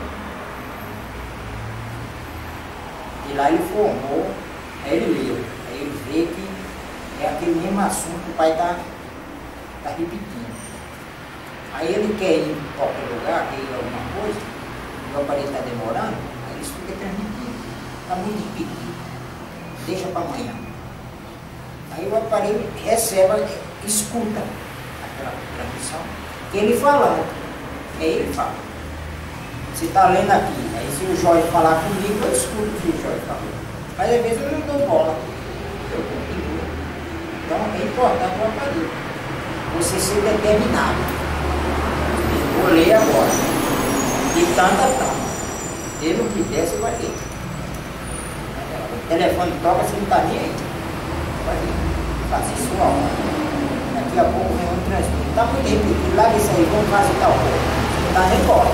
E lá ele formou, aí ele leu. Aí ele vê que é aquele mesmo assunto que o pai está tá repetindo. Aí ele quer ir em qualquer lugar, quer ir alguma coisa, o aparelho está demorando, aí eles ficam transmitindo. Está muito repetido. Deixa para amanhã. Aí o aparelho recebe, escuta aquela transmissão, ele falando. Aí ele fala. Você está lendo aqui, aí se o Jorge falar comigo, eu escuto o que o Jorge falou. Mas às vezes eu não dou bola. Eu continuo. Então é importante o aparelho. Você ser determinado. Eu vou ler agora. De tanta a tanta. Ele não quiser, você vai ler. O telefone toca, você não está nem aí. Vai ler. Fazer sua hora. Daqui a pouco vem um transmite. Está muito repetido. Lá isso aí, vamos fazer tal coisa. Você não está nem embora.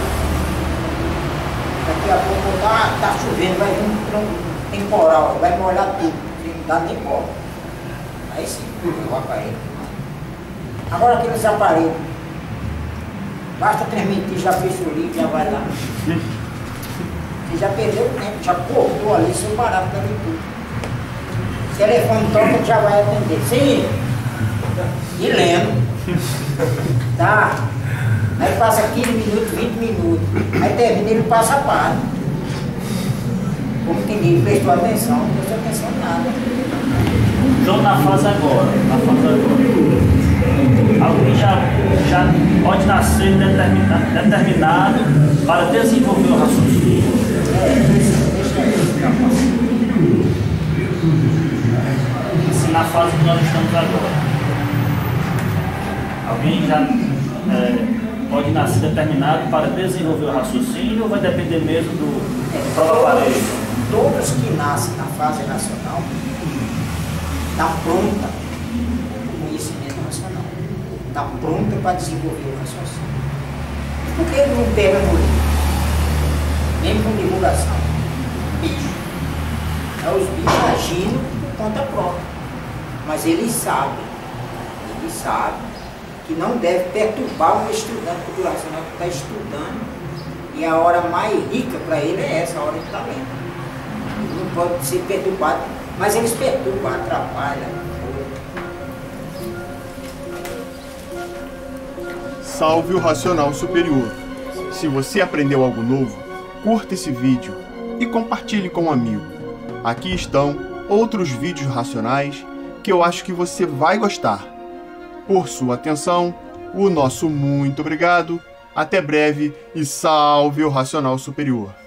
Daqui a pouco tá, tá chovendo, vai vir um temporal, vai molhar tudo. Você não dá nem embora. Aí sim, o aparelho. Agora aqueles aparelhos. Basta transmitir, já fez o link, já vai lá. Você já perdeu o tempo, já cortou ali, seu parágrafo ali tudo. O telefone toca, já vai atender. Sim. E lendo. Tá? Aí passa quinze minutos, vinte minutos. Aí termina, ele passa a página. Como que ninguém prestou atenção, não prestou atenção em nada. Então na fase agora, na fase agora. Alguém já, já pode nascer determinado, determinado para desenvolver o raciocínio. É, deixa eu Assim, na fase que nós estamos agora. Alguém já é, pode nascer determinado para desenvolver o raciocínio ou vai depender mesmo do, do próprio aparelho? Todos que nascem na fase racional estão pronta o conhecimento racional. Está pronta para desenvolver o raciocínio. Por que ele não pega no livro? Nem com divulgação. Bicho. É os bichos agindo por conta própria. Mas eles sabem. Eles sabem que não deve perturbar um estudante, porque o racional está estudando e a hora mais rica para ele é essa, a hora de estar lendo. Ele não pode ser perturbado, mas eles perturbam, atrapalham. Salve o Racional Superior. Se você aprendeu algo novo, curta esse vídeo e compartilhe com um amigo. Aqui estão outros vídeos racionais que eu acho que você vai gostar. Por sua atenção, o nosso muito obrigado, até breve e salve o Racional Superior.